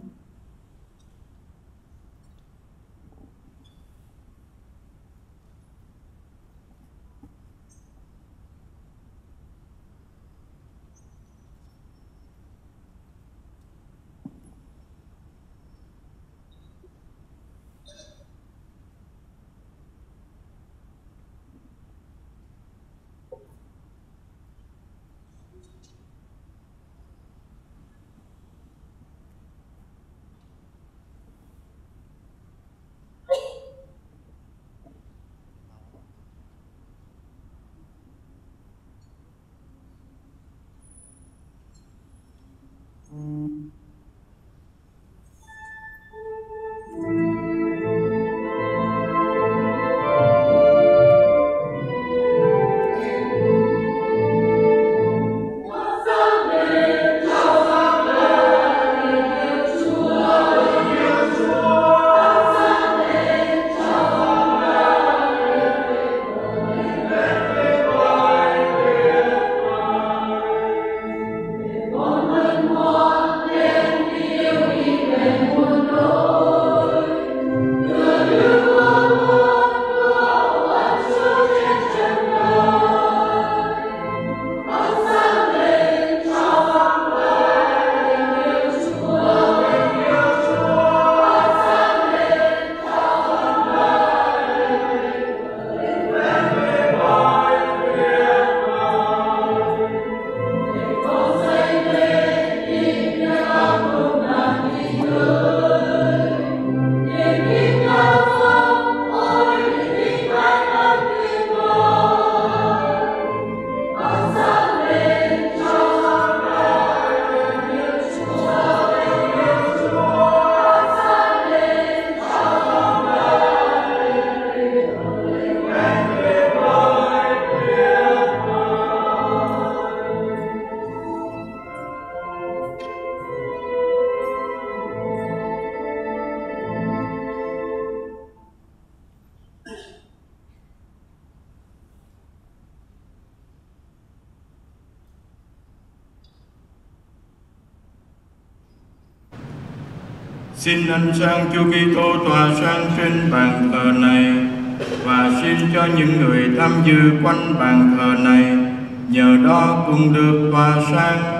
Xin ân sang Chúa Kitô tỏa sáng trên bàn thờ này, và xin cho những người tham dự quanh bàn thờ này nhờ đó cũng được tỏa sáng.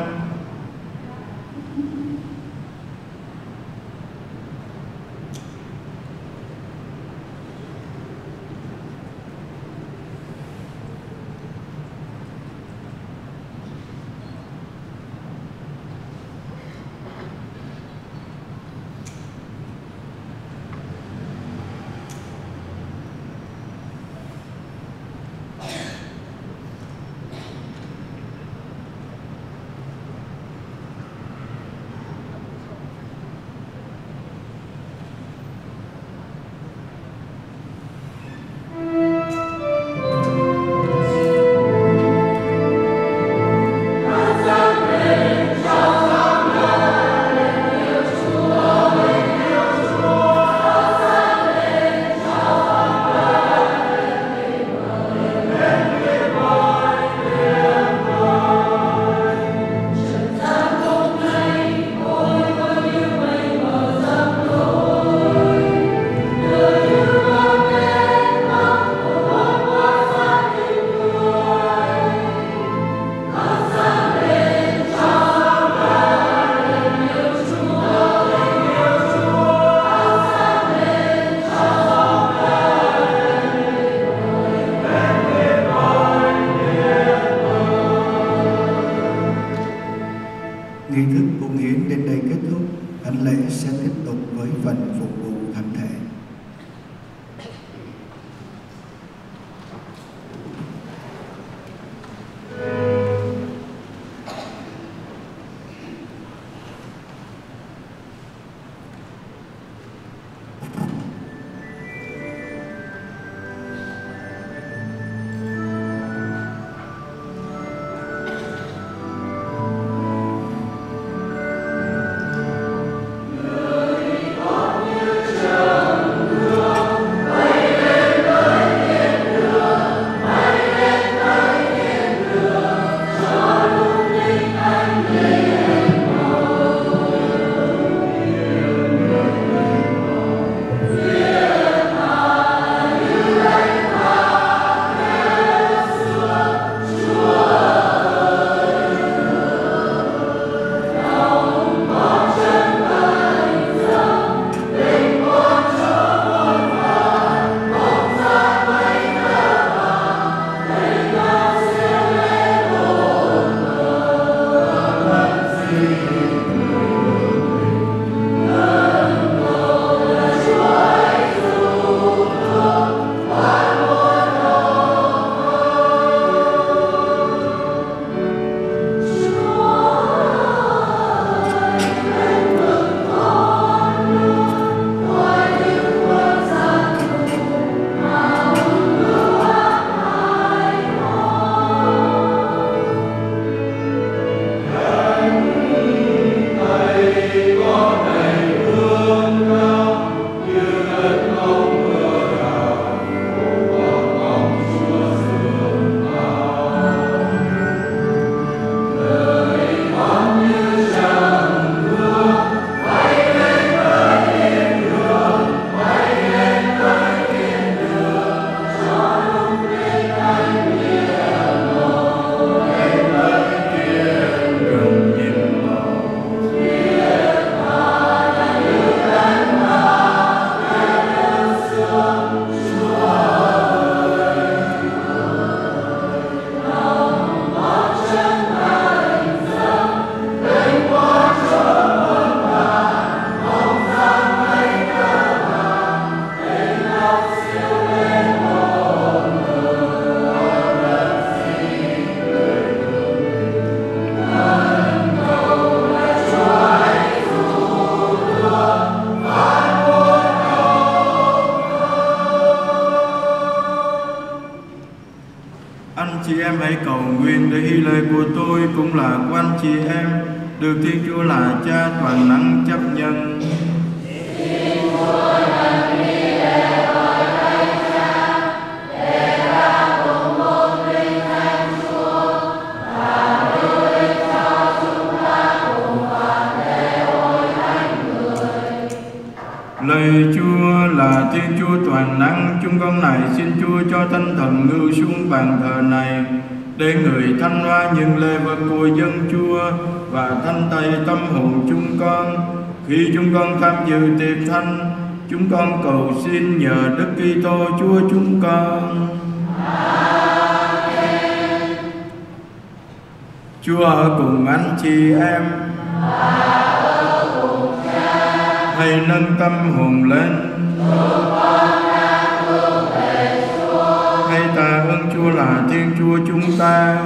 nghi thức cung hiến đến đây kết thúc, thánh lễ sẽ tiếp tục với phần phục vụ thánh thể. chị em hãy cầu nguyện để hy lễ của tôi cũng là của anh chị em, được Thiên Chúa là Cha toàn năng chấp nhận. Lạy Chúa là Thiên Chúa toàn năng, chúng con này xin Chúa cho Thánh Thần ngự xuống bàn thờ này, để người thanh hoa những lễ vật của dân Chúa và thanh tẩy tâm hồn chúng con. Khi chúng con tham dự tiệc thánh, chúng con cầu xin nhờ Đức Kitô Chúa chúng con. Amen. Chúa ở cùng anh chị em. Hãy nâng tâm hồn lên. Hãy tạ ơn Chúa là Thiên Chúa chúng ta.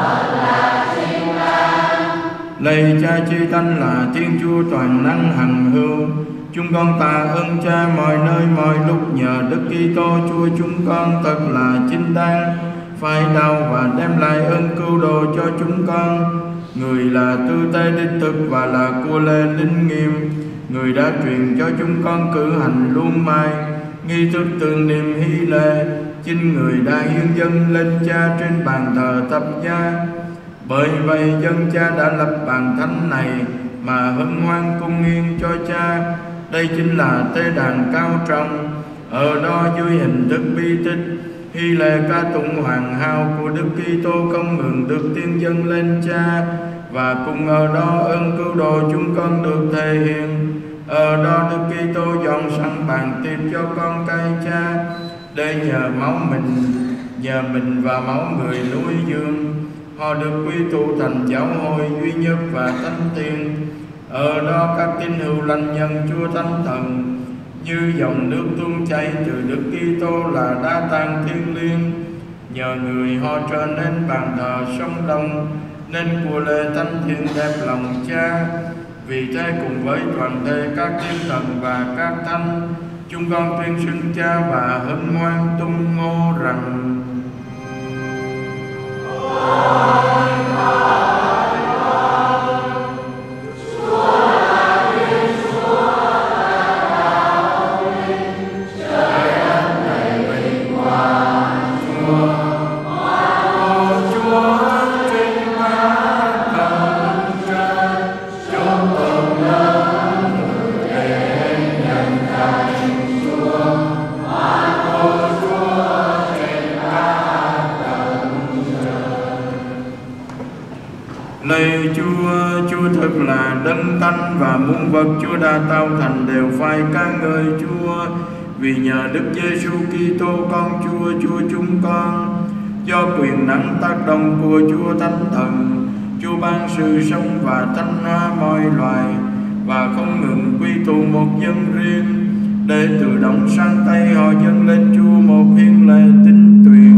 Lạy Cha Chí Thánh là Thiên Chúa toàn năng hằng hữu, chúng con tạ ơn Cha mọi nơi mọi lúc nhờ Đức Kitô Chúa chúng con thật là chính đáng phải đau và đem lại ơn cứu độ cho chúng con. Người là tư tế đích thực và là của lễ linh nghiêm, người đã truyền cho chúng con cử hành luôn mai nghi thức tưởng niệm hy lễ. Chính người đã hiến dâng lên Cha trên bàn thờ thập giá. Bởi vậy dân Cha đã lập bàn thánh này mà hân hoan cung nghiêng cho Cha. Đây chính là tế đàn cao trọng, ở đó dưới hình thức bi tích, hy lễ ca tụng hoàn hảo của Đức Kitô không ngừng được tiên dâng lên Cha, và cùng ở đó ơn cứu độ chúng con được thể hiện. Ở đó Đức Kitô dọn sẵn bàn tiệc cho con cái Cha, để nhờ mình và máu người nuôi dưỡng họ được quy tụ thành giáo hội duy nhất và thánh tiên. Ở đó các tín hữu lãnh nhận Chúa Thánh Thần như dòng nước tuôn chảy từ Đức Kitô là đá tàn thiêng liêng. Nhờ người họ trở nên bàn thờ sống động, nên của lễ thánh thiêng đẹp lòng Cha. Vì thế cùng với toàn thể các thiên thần và các thánh, chúng con tuyên xưng Cha và hân hoan tung hô rằng: Lạy Chúa, Chúa thật là đấng tánh và muôn vật Chúa đã tạo thành đều phải ca ngợi Chúa. Vì nhờ Đức Giêsu Kitô con Chúa chúng con, do quyền năng tác động của Chúa Thánh Thần, Chúa ban sự sống và thánh hóa mọi loài, và không ngừng quy tụ một dân riêng, để tự động sang tay họ dâng lên Chúa một hiến lễ tinh tuyền.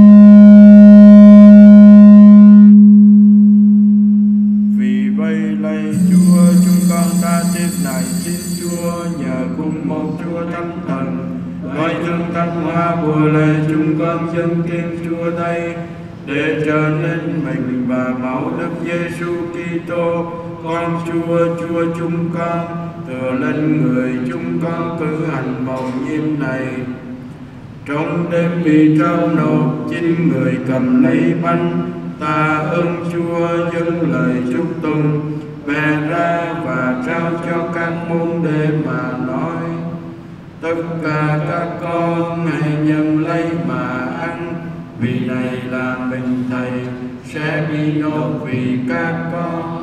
Vì vậy lạy Chúa, chúng con đã tiếp nài xin Chúa nhờ cùng một Chúa Thánh Thần, nói thương thánh hóa của lễ chúng con dâng tiếng Chúa đây, để trở nên mình và máu Đức Giêsu Kitô con Chúa chúng con, thừa lên người chúng con cử hành mầu nhiệm này. Trong đêm bị trao nộp, chính người cầm lấy bánh, ta ơn Chúa dâng lời chúc tụng, bè ra và trao cho các môn đệ mà nói: tất cả các con hãy nhận lấy mà ăn, vì này là mình Thầy sẽ bị nộp vì các con.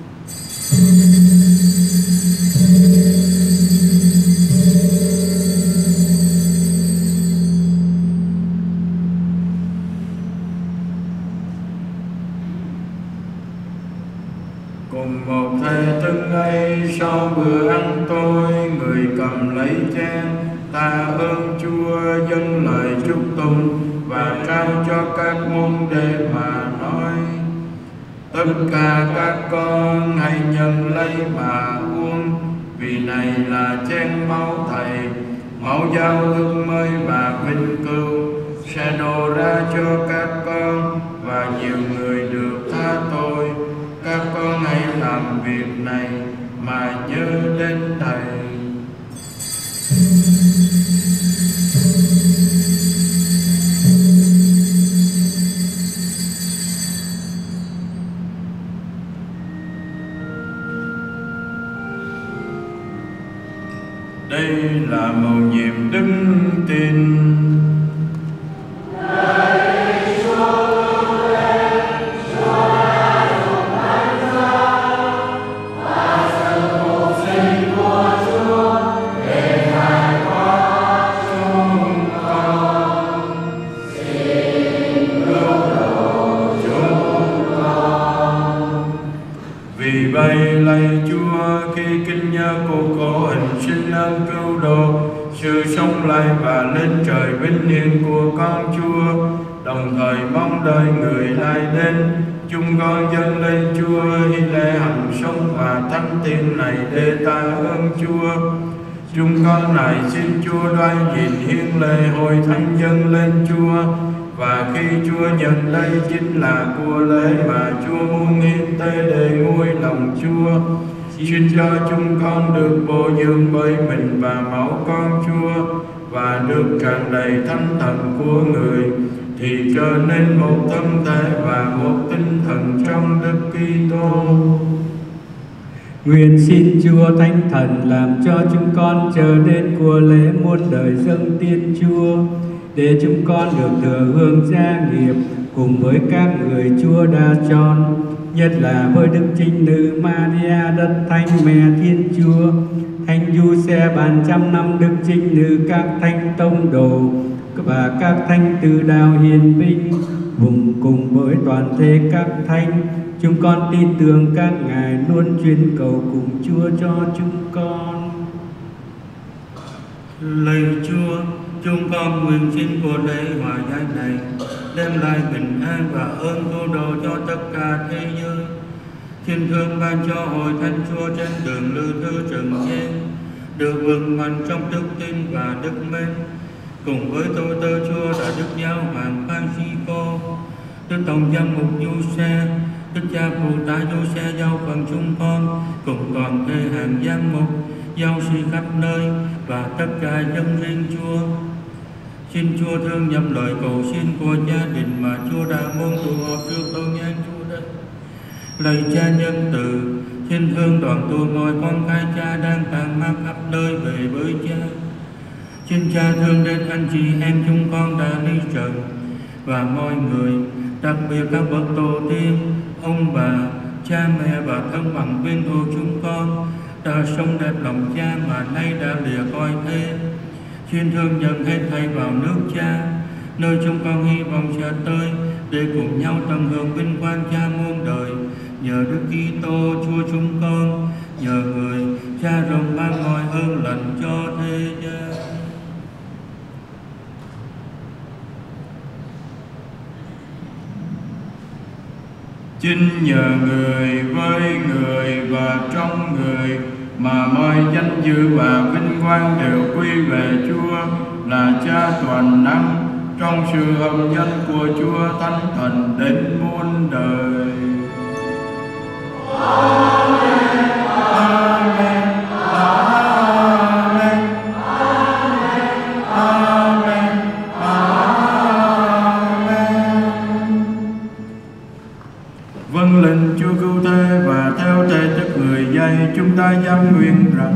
Cùng một thể thức ấy, sau bữa ăn tối, người cầm lấy chén, ta ơn Chúa dâng lời chúc tụng và trao cho các môn đệ mà nói: tất cả các con hãy nhận lấy mà uống, vì này là chén máu Thầy, máu giao ước mới và vinh cửu, sẽ đổ ra cho các con và nhiều người được tha tội. Các con hãy làm việc này mà nhớ đến Thầy. Đây là mầu nhiệm đức tin. Vì vậy lạy Chúa, khi kinh nhớ cuộc khổ hình sinh ơn cứu độ, sự sống lại và lên trời vinh hiển của con Chúa, đồng thời mong đợi người lại đến, chúng con dâng lên Chúa hy lễ hằng sống và thánh tiên này để ta ơn Chúa. Chúng con này xin Chúa đoái nhìn hiến lễ hội thánh dâng lên Chúa, và khi Chúa nhận đây chính là của lễ mà Chúa muốn hiến tế để nguôi lòng Chúa, xin cho chúng con được bổ dưỡng bởi mình và máu con Chúa, và được tràn đầy thánh thần của người, thì trở nên một thân thể và một tinh thần trong Đức Kitô. Nguyện xin Chúa Thánh Thần làm cho chúng con trở nên của lễ muôn đời dâng tiên Chúa, để chúng con được thừa hưởng gia nghiệp cùng với các người Chúa đã chọn, nhất là với Đức Trinh Nữ Maria đất Thánh Mẹ Thiên Chúa, Thánh Giuse bàn trăm năm Đức Trinh Nữ, các thánh tông đồ và các thánh tử đạo hiền vinh, vùng cùng với toàn thể các thánh, chúng con tin tưởng các ngài luôn chuyên cầu cùng Chúa cho chúng con. Lạy Chúa, chúng con nguyện xin của lễ hòa giải này đem lại bình an và ơn cứu độ cho tất cả thế giới. Xin thương ban cho hội thánh Chúa trên đường lưu thư trần gian được vững mạnh trong đức tin và đức mến, cùng với tôi tớ Chúa đã Đức Giáo hoàng Francisco, Đức Tổng giám mục Giuse, Đức cha phụ tá Giuse giao phần chúng con, cùng toàn thể hàng giám mục, giáo sĩ khắp nơi và tất cả dân riêng Chúa. Xin Chúa thương nhậm lời cầu xin của gia đình mà Chúa đã muốn tụ họp trước tôn nhang Chúa đây. Lạy Cha nhân từ, xin thương đoàn tụ mọi con cái Cha đang tàn mát khắp nơi về với Cha. Xin Cha thương đến anh chị em chúng con đã ly trần và mọi người, đặc biệt các bậc tổ tiên, ông bà, cha mẹ và thân bằng quyến thuộc chúng con đã sống đẹp lòng Cha mà nay đã lìa cõi thế. Xin thương nhận hết thảy vào nước Cha, nơi chúng con hy vọng sẽ tới để cùng nhau tận hưởng vinh quang Cha muôn đời. Nhờ Đức Kitô Chúa chúng con, nhờ người Cha rộng ban mọi ơn lành cho thế gian. Chính nhờ người, với người và trong người mà mọi danh dự và vinh quang đều quy về Chúa là Cha toàn năng, trong sự hồng nhân của Chúa Thánh Thần đến muôn đời. Amen. Amen. Amen. Amen. Amen. Vâng lệnh Chúa cứu thế và theo thể thức người dạy, chúng ta dám nguyện rằng: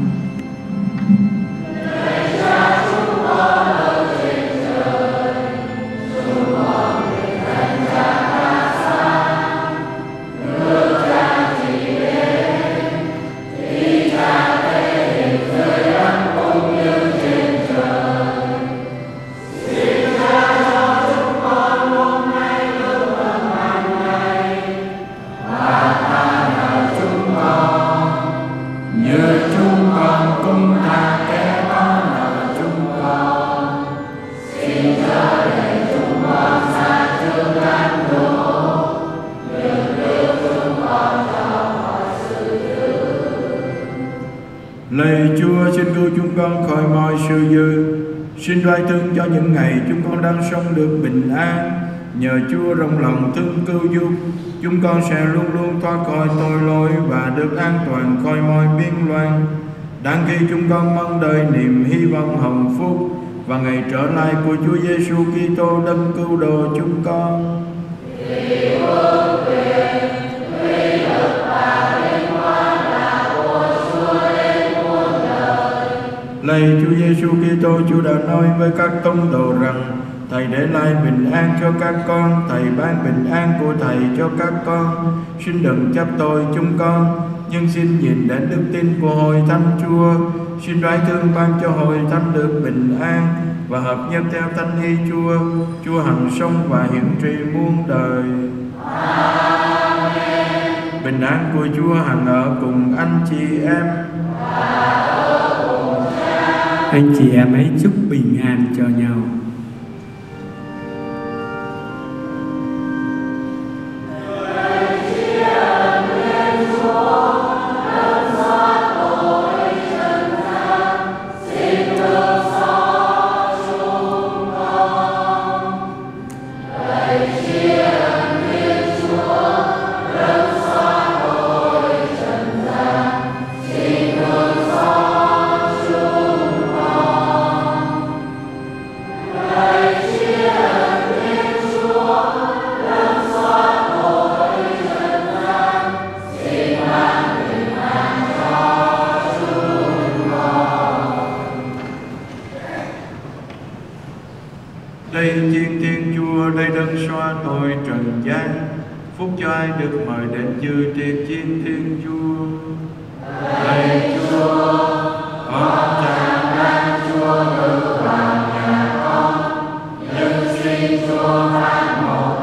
Lạy Chúa, xin cứu chúng con khỏi mọi sự dữ, xin đoái thương cho những ngày chúng con đang sống được bình an. Nhờ Chúa rộng lòng thương cứu giúp, chúng con sẽ luôn luôn thoát khỏi tội lỗi và được an toàn khỏi mọi biên loạn. Đang khi chúng con mong đợi niềm hy vọng hồng phúc và ngày trở lại của Chúa Giêsu Kitô đấng cứu độ chúng con. Lạy Chúa Giêsu Kitô, Chúa đã nói với các tông đồ rằng: Thầy để lại bình an cho các con, Thầy ban bình an của Thầy cho các con. Xin đừng chấp tội chúng con, nhưng xin nhìn đến đức tin của hội thánh Chúa. Xin đoái thương ban cho hội thánh được bình an và hợp nhất theo thánh ý Chúa. Chúa hằng sống và hiện trị muôn đời. Amen. Bình an của Chúa hằng ở cùng anh chị em. Anh chị em hãy chúc bình an cho nhau. Đây chiên Thiên Chúa, đây đấng xóa tội trần gian, phúc cho ai được mời đến dự tiệc chiên Thiên Chúa. Lạy Chúa, con tràn ra Chúa được vào nhà con, nhưng xin Chúa phán một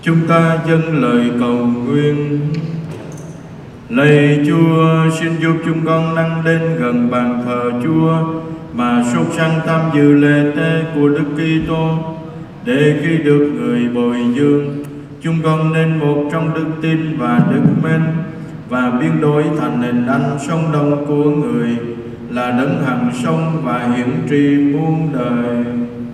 Chúng ta dâng lời cầu nguyện. Lạy Chúa, xin giúp chúng con nâng lên gần bàn thờ Chúa mà sốt sắng tham dự lễ tế của Đức Kitô, để khi được người bồi dưỡng, chúng con nên một trong đức tin và đức mến, và biến đổi thành hình ảnh sống động của người, là đấng hằng sống và hiển tri muôn đời.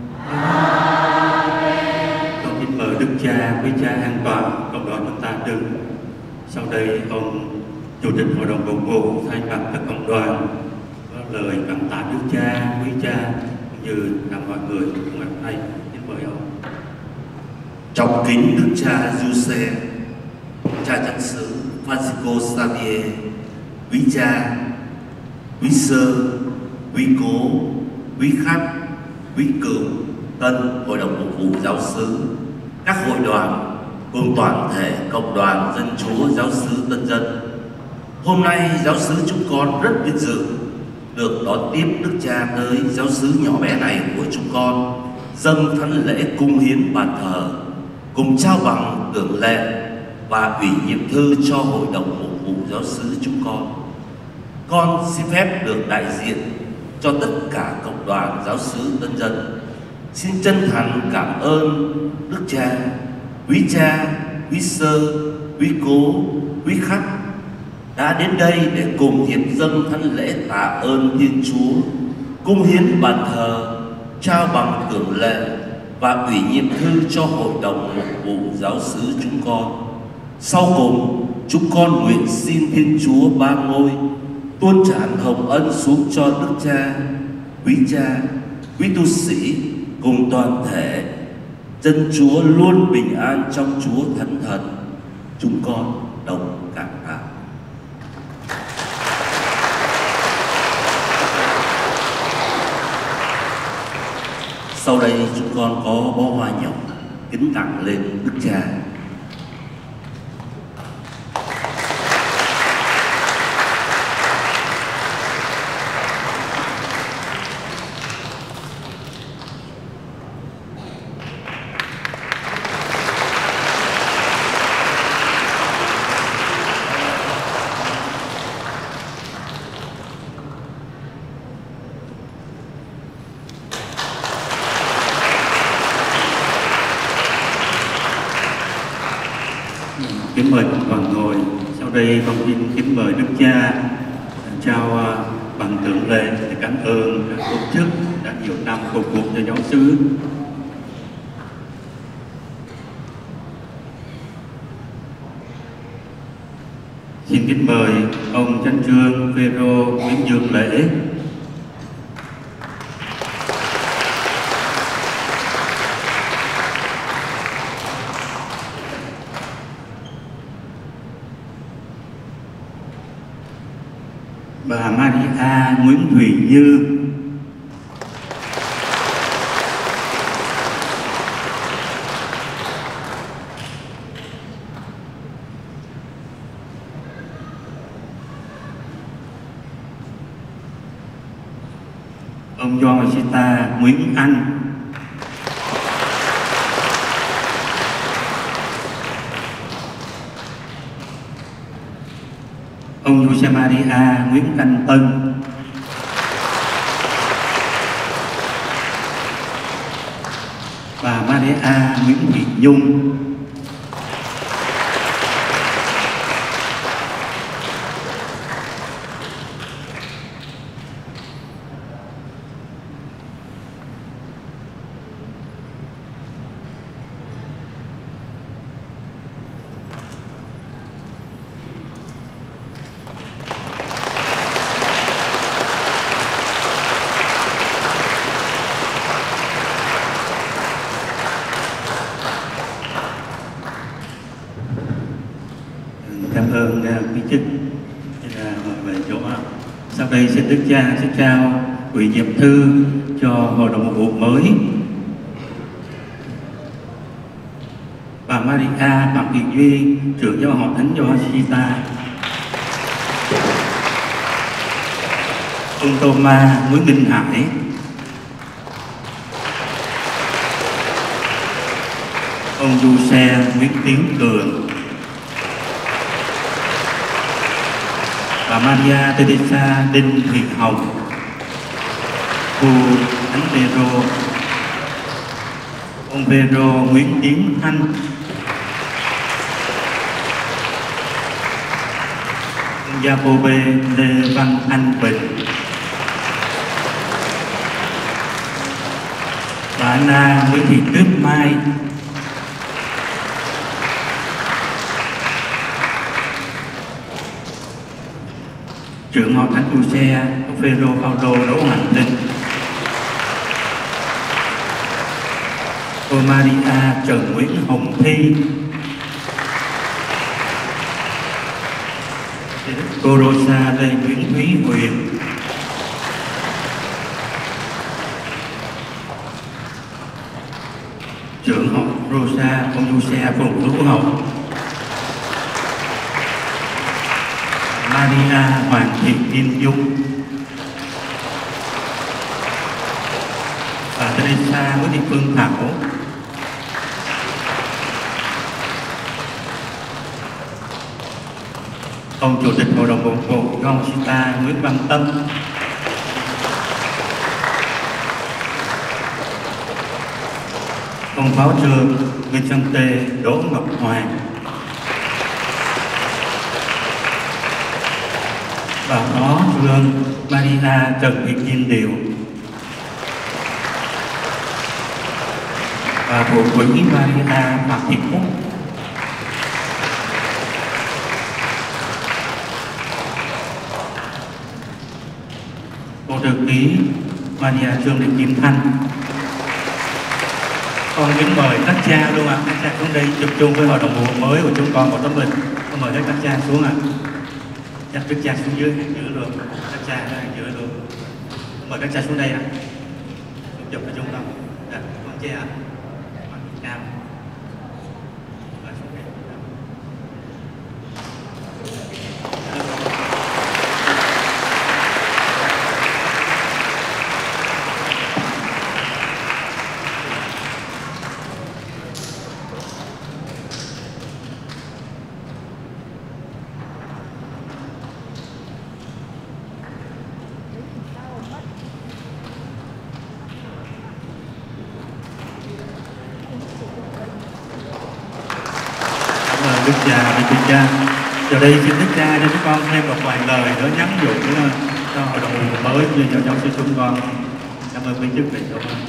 Con kính mời Đức Cha, quý cha an toàn cộng đoàn chúng ta đứng. Sau đây ông Chủ tịch Hội đồng Bầu Vụ thay mặt các cộng đoàn có lời cảm tạ Đức Cha, quý cha cũng như cả mọi người cùng ngày hôm nay. Kính mời ông. Trọng kính Đức cha Giuse, cha chánh xứ Francisco Xavier, quý cha, quý sơ, quý cố, quý khách, quý cựu, tân Hội đồng Bầu Vụ giáo xứ, các hội đoàn cùng toàn thể cộng đoàn dân Chúa giáo xứ Tân Dân. Hôm nay giáo xứ chúng con rất vinh dự được đón tiếp Đức Cha tới giáo xứ nhỏ bé này của chúng con, dâng thánh lễ cung hiến bàn thờ, cùng trao bằng tưởng lệ và ủy nhiệm thư cho Hội đồng Bầu Vụ giáo xứ chúng con. Con xin phép được đại diện cho tất cả cộng đoàn giáo xứ Tân Dân xin chân thành cảm ơn Đức Cha, quý sơ, quý cố, quý khách đã đến đây để cùng hiệp dâng thánh lễ tạ ơn Thiên Chúa, cung hiến bàn thờ, trao bằng tưởng lệ và ủy nhiệm thư cho Hội đồng Bầu Vụ giáo xứ chúng con. Sau cùng, chúng con nguyện xin Thiên Chúa Ba Ngôi tuôn tràn hồng ân xuống cho Đức Cha, quý tu sĩ cùng toàn thể dân Chúa luôn bình an trong Chúa Thánh Thần. Chúng con đồng cảm tạ. Sau đây chúng con có bó hoa nhỏ kính tặng lên Đức Cha. Kính mời cộng đoàn ngồi. Sau đây con xin kính mời Đức Cha trao bằng tượng lệ để cảm ơn các tổ chức đã nhiều năm phục vụ cho giáo xứ. Xin kính mời ông Chánh Trương Phêrô Nguyễn Dương Lễ. Bà Maria Nguyễn Thùy Như. Ông Yoshita Nguyễn Anh. Ông Jose Maria Nguyễn Thanh Tân. Bà Maria Nguyễn Thị Nhung. Cảm ơn quý chức. Mời về chỗ. Sau đây xin Đức Cha sẽ trao ủy nhiệm thư cho Hội đồng Bầu Vụ mới. Bà Maria Phạm Thị Duy, trưởng giáo họ Thánh Yoshita. Ông Thomas Nguyễn Minh Hải. ông Du Xe Nguyễn Tiến Cường, bà Maria Teresa Đinh Thị Hồng, cô Thánh Phêrô, ông Phêrô Nguyễn Tiến Thanh, ông Giacôbê Lê Văn Anh Bình, bà Anna Nguyễn Thị Tuyết Mai, trưởng họ Thánh Du Xe ông Phêrô Phaolô Đỗ Mạnh Linh, cô Maria Trần Nguyễn Hồng Thi, cô Rosa Lê Nguyễn Thúy Huyền, trưởng họ Rosa ông Du Xe Phùng Hữu Hậu, Maria Hoàng Thị Kim Dung, bà Teresa Nguyễn Thị Phương Thảo, ông Chủ tịch Hội đồng Bầu Cử Conchita Nguyễn Văn Tâm, ông Phó trưởng Vicente Đỗ Ngọc Hoàng, bà Phó trưởng Maria Trần Thị Kim Điều, bà Thủ quỹ Maria Phạm Thị Phúc, cô thư ký Maria Trương Thị Kim Thanh. Con kính mời các cha luôn ạ, các cha xuống đây chụp chung với hội đồng bộ mới của chúng con của Tấm Bình. Con mời các cha xuống ạ. Chắc đức cha xuống dưới hàng giữa luôn, các cha ở hàng giữa luôn. Mời các cha xuống đây ạ. Chụp với chúng con. Dạ, con cha ạ. Mặt cam. Đức cha và quý cha, giờ đây xin Đức cha cho chúng con thêm một vài lời nữa nhắn nhủ cho hội đồng mới như cho giáo sư chúng con. Cảm ơn quý chức vị của con.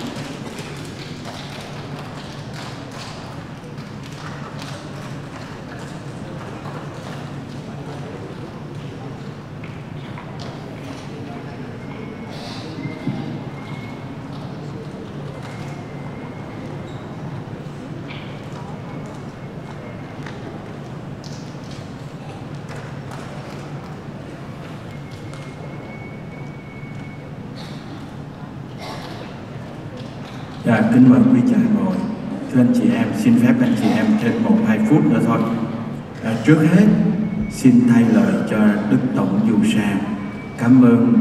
Dạ, kính mời quý cha ngồi. Thưa anh chị em, xin phép anh chị em thêm 1-2 phút nữa thôi. Trước hết, xin thay lời cho Đức Tổng Du Sa cảm ơn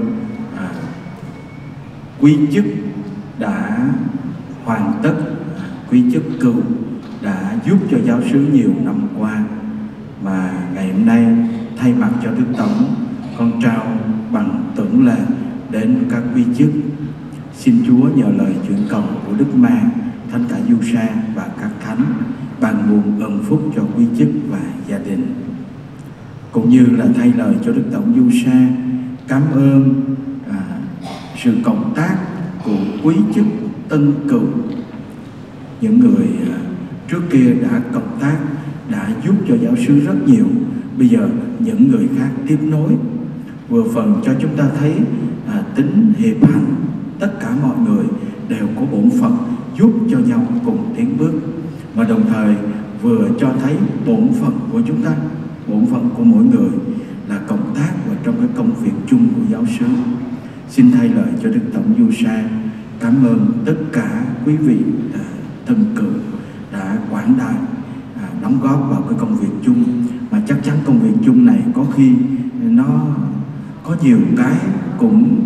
quý chức đã hoàn tất, quý chức cựu đã giúp cho giáo xứ nhiều năm qua. Mà ngày hôm nay thay mặt cho Đức Tổng, con trao bằng tưởng lệ đến các quý chức. Xin Chúa nhờ lời chuyển cầu của Đức Màng, Thánh Cả Du Sa và các thánh ban nguồn ơn phúc cho quý chức và gia đình. Cũng như là thay lời cho Đức Tổng Du Sa cảm ơn sự cộng tác của quý chức tân cựu, những người trước kia đã cộng tác, đã giúp cho giáo xứ rất nhiều. Bây giờ những người khác tiếp nối, vừa phần cho chúng ta thấy tính hiệp hành. Tất cả mọi người đều có bổn phận giúp cho nhau cùng tiến bước, mà đồng thời vừa cho thấy bổn phận của chúng ta, bổn phận của mỗi người là cộng tác vào trong cái công việc chung của giáo xứ. Xin thay lời cho Đức Tổng Du Sa cảm ơn tất cả quý vị tân cựu đã quảng đại đóng góp vào cái công việc chung, mà chắc chắn công việc chung này có khi nó có nhiều cái cũng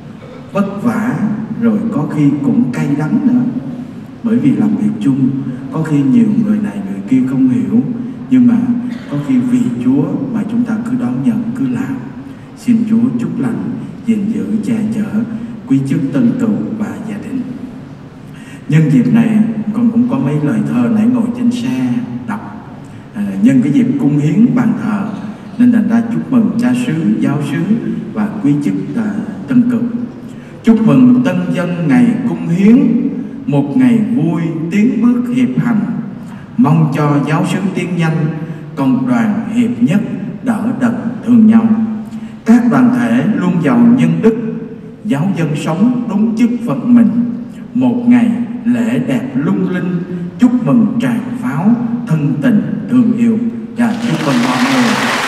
vất vả, rồi có khi cũng cay đắng nữa, bởi vì làm việc chung có khi nhiều người này người kia không hiểu, nhưng mà có khi vì Chúa mà chúng ta cứ đón nhận, cứ làm. Xin Chúa chúc lành, gìn giữ, che chở quý chức tân tù và gia đình. Nhân dịp này con cũng có mấy lời thơ nãy ngồi trên xe đọc, nhân cái dịp cung hiến bàn thờ nên thành ra chúc mừng cha xứ, giáo xứ và quý chức tân cựu. Chúc mừng tân dân ngày cung hiến, một ngày vui tiến bước hiệp hành. Mong cho giáo xứ tiến nhanh, cộng đoàn hiệp nhất đỡ đần thương nhau. Các đoàn thể luôn giàu nhân đức, giáo dân sống đúng chức phận mình. Một ngày lễ đẹp lung linh, chúc mừng tràng pháo thân tình thương yêu. Và chúc mừng mọi người.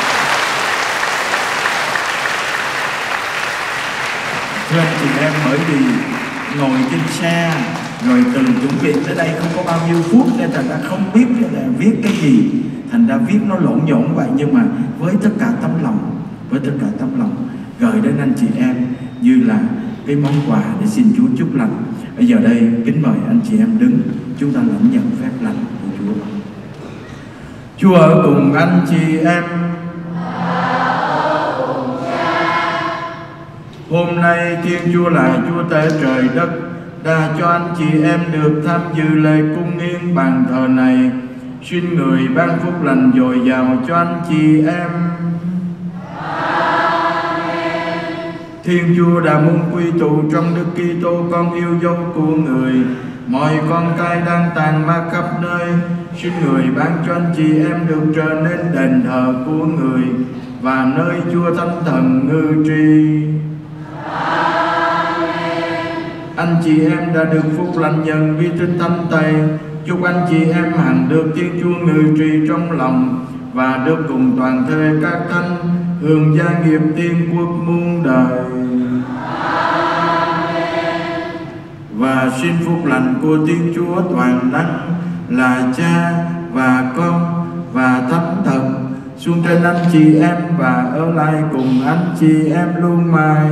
Thưa anh chị em, bởi vì ngồi trên xe rồi từ chuẩn bị tới đây không có bao nhiêu phút nên thành ra không biết là viết cái gì, thành ra viết nó lộn nhộn vậy. Nhưng mà với tất cả tấm lòng gửi đến anh chị em như là cái món quà để xin Chúa chúc lành. Bây giờ đây kính mời anh chị em đứng, chúng ta lãnh nhận phép lành của Chúa. Chúa ở cùng anh chị em. Hôm nay Thiên Chúa là Chúa Tể trời đất, đã cho anh chị em được tham dự lễ cung hiến bàn thờ này. Xin người ban phúc lành dồi dào cho anh chị em. Thiên Chúa đã muốn quy tụ trong Đức Kitô con yêu dấu của người. Mọi con cái đang tàn ma khắp nơi, xin người ban cho anh chị em được trở nên đền thờ của người và nơi Chúa Thánh Thần ngự trị. Anh chị em đã được phúc lành nhận vi tinh thánh Tây. Chúc anh chị em hằng được Thiên Chúa ngự trị trong lòng và được cùng toàn thể các thánh hưởng gia nghiệp tiên quốc muôn đời. Và xin phúc lành của Thiên Chúa toàn năng là Cha và Con và Thánh Thần xuống trên anh chị em và ở lại cùng anh chị em luôn mãi.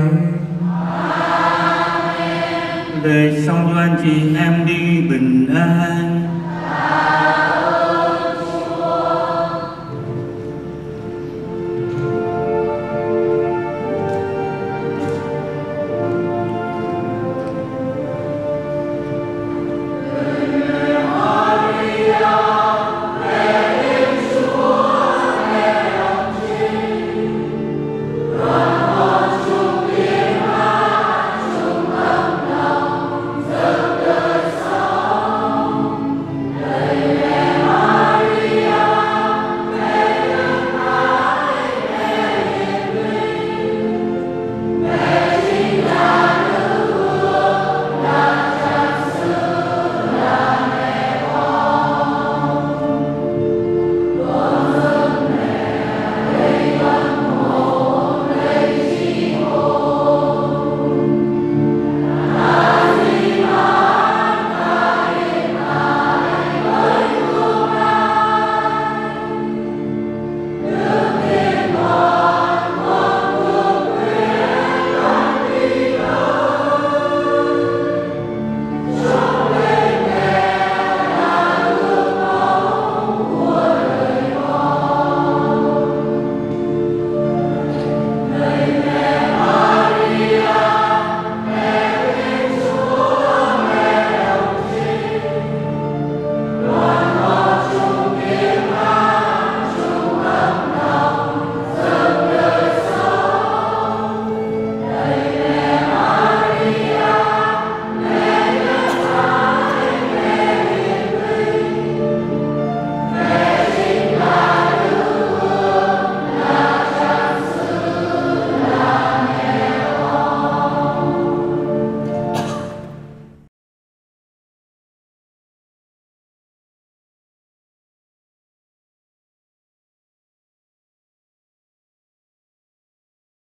Về sau cho anh chị em đi bình an.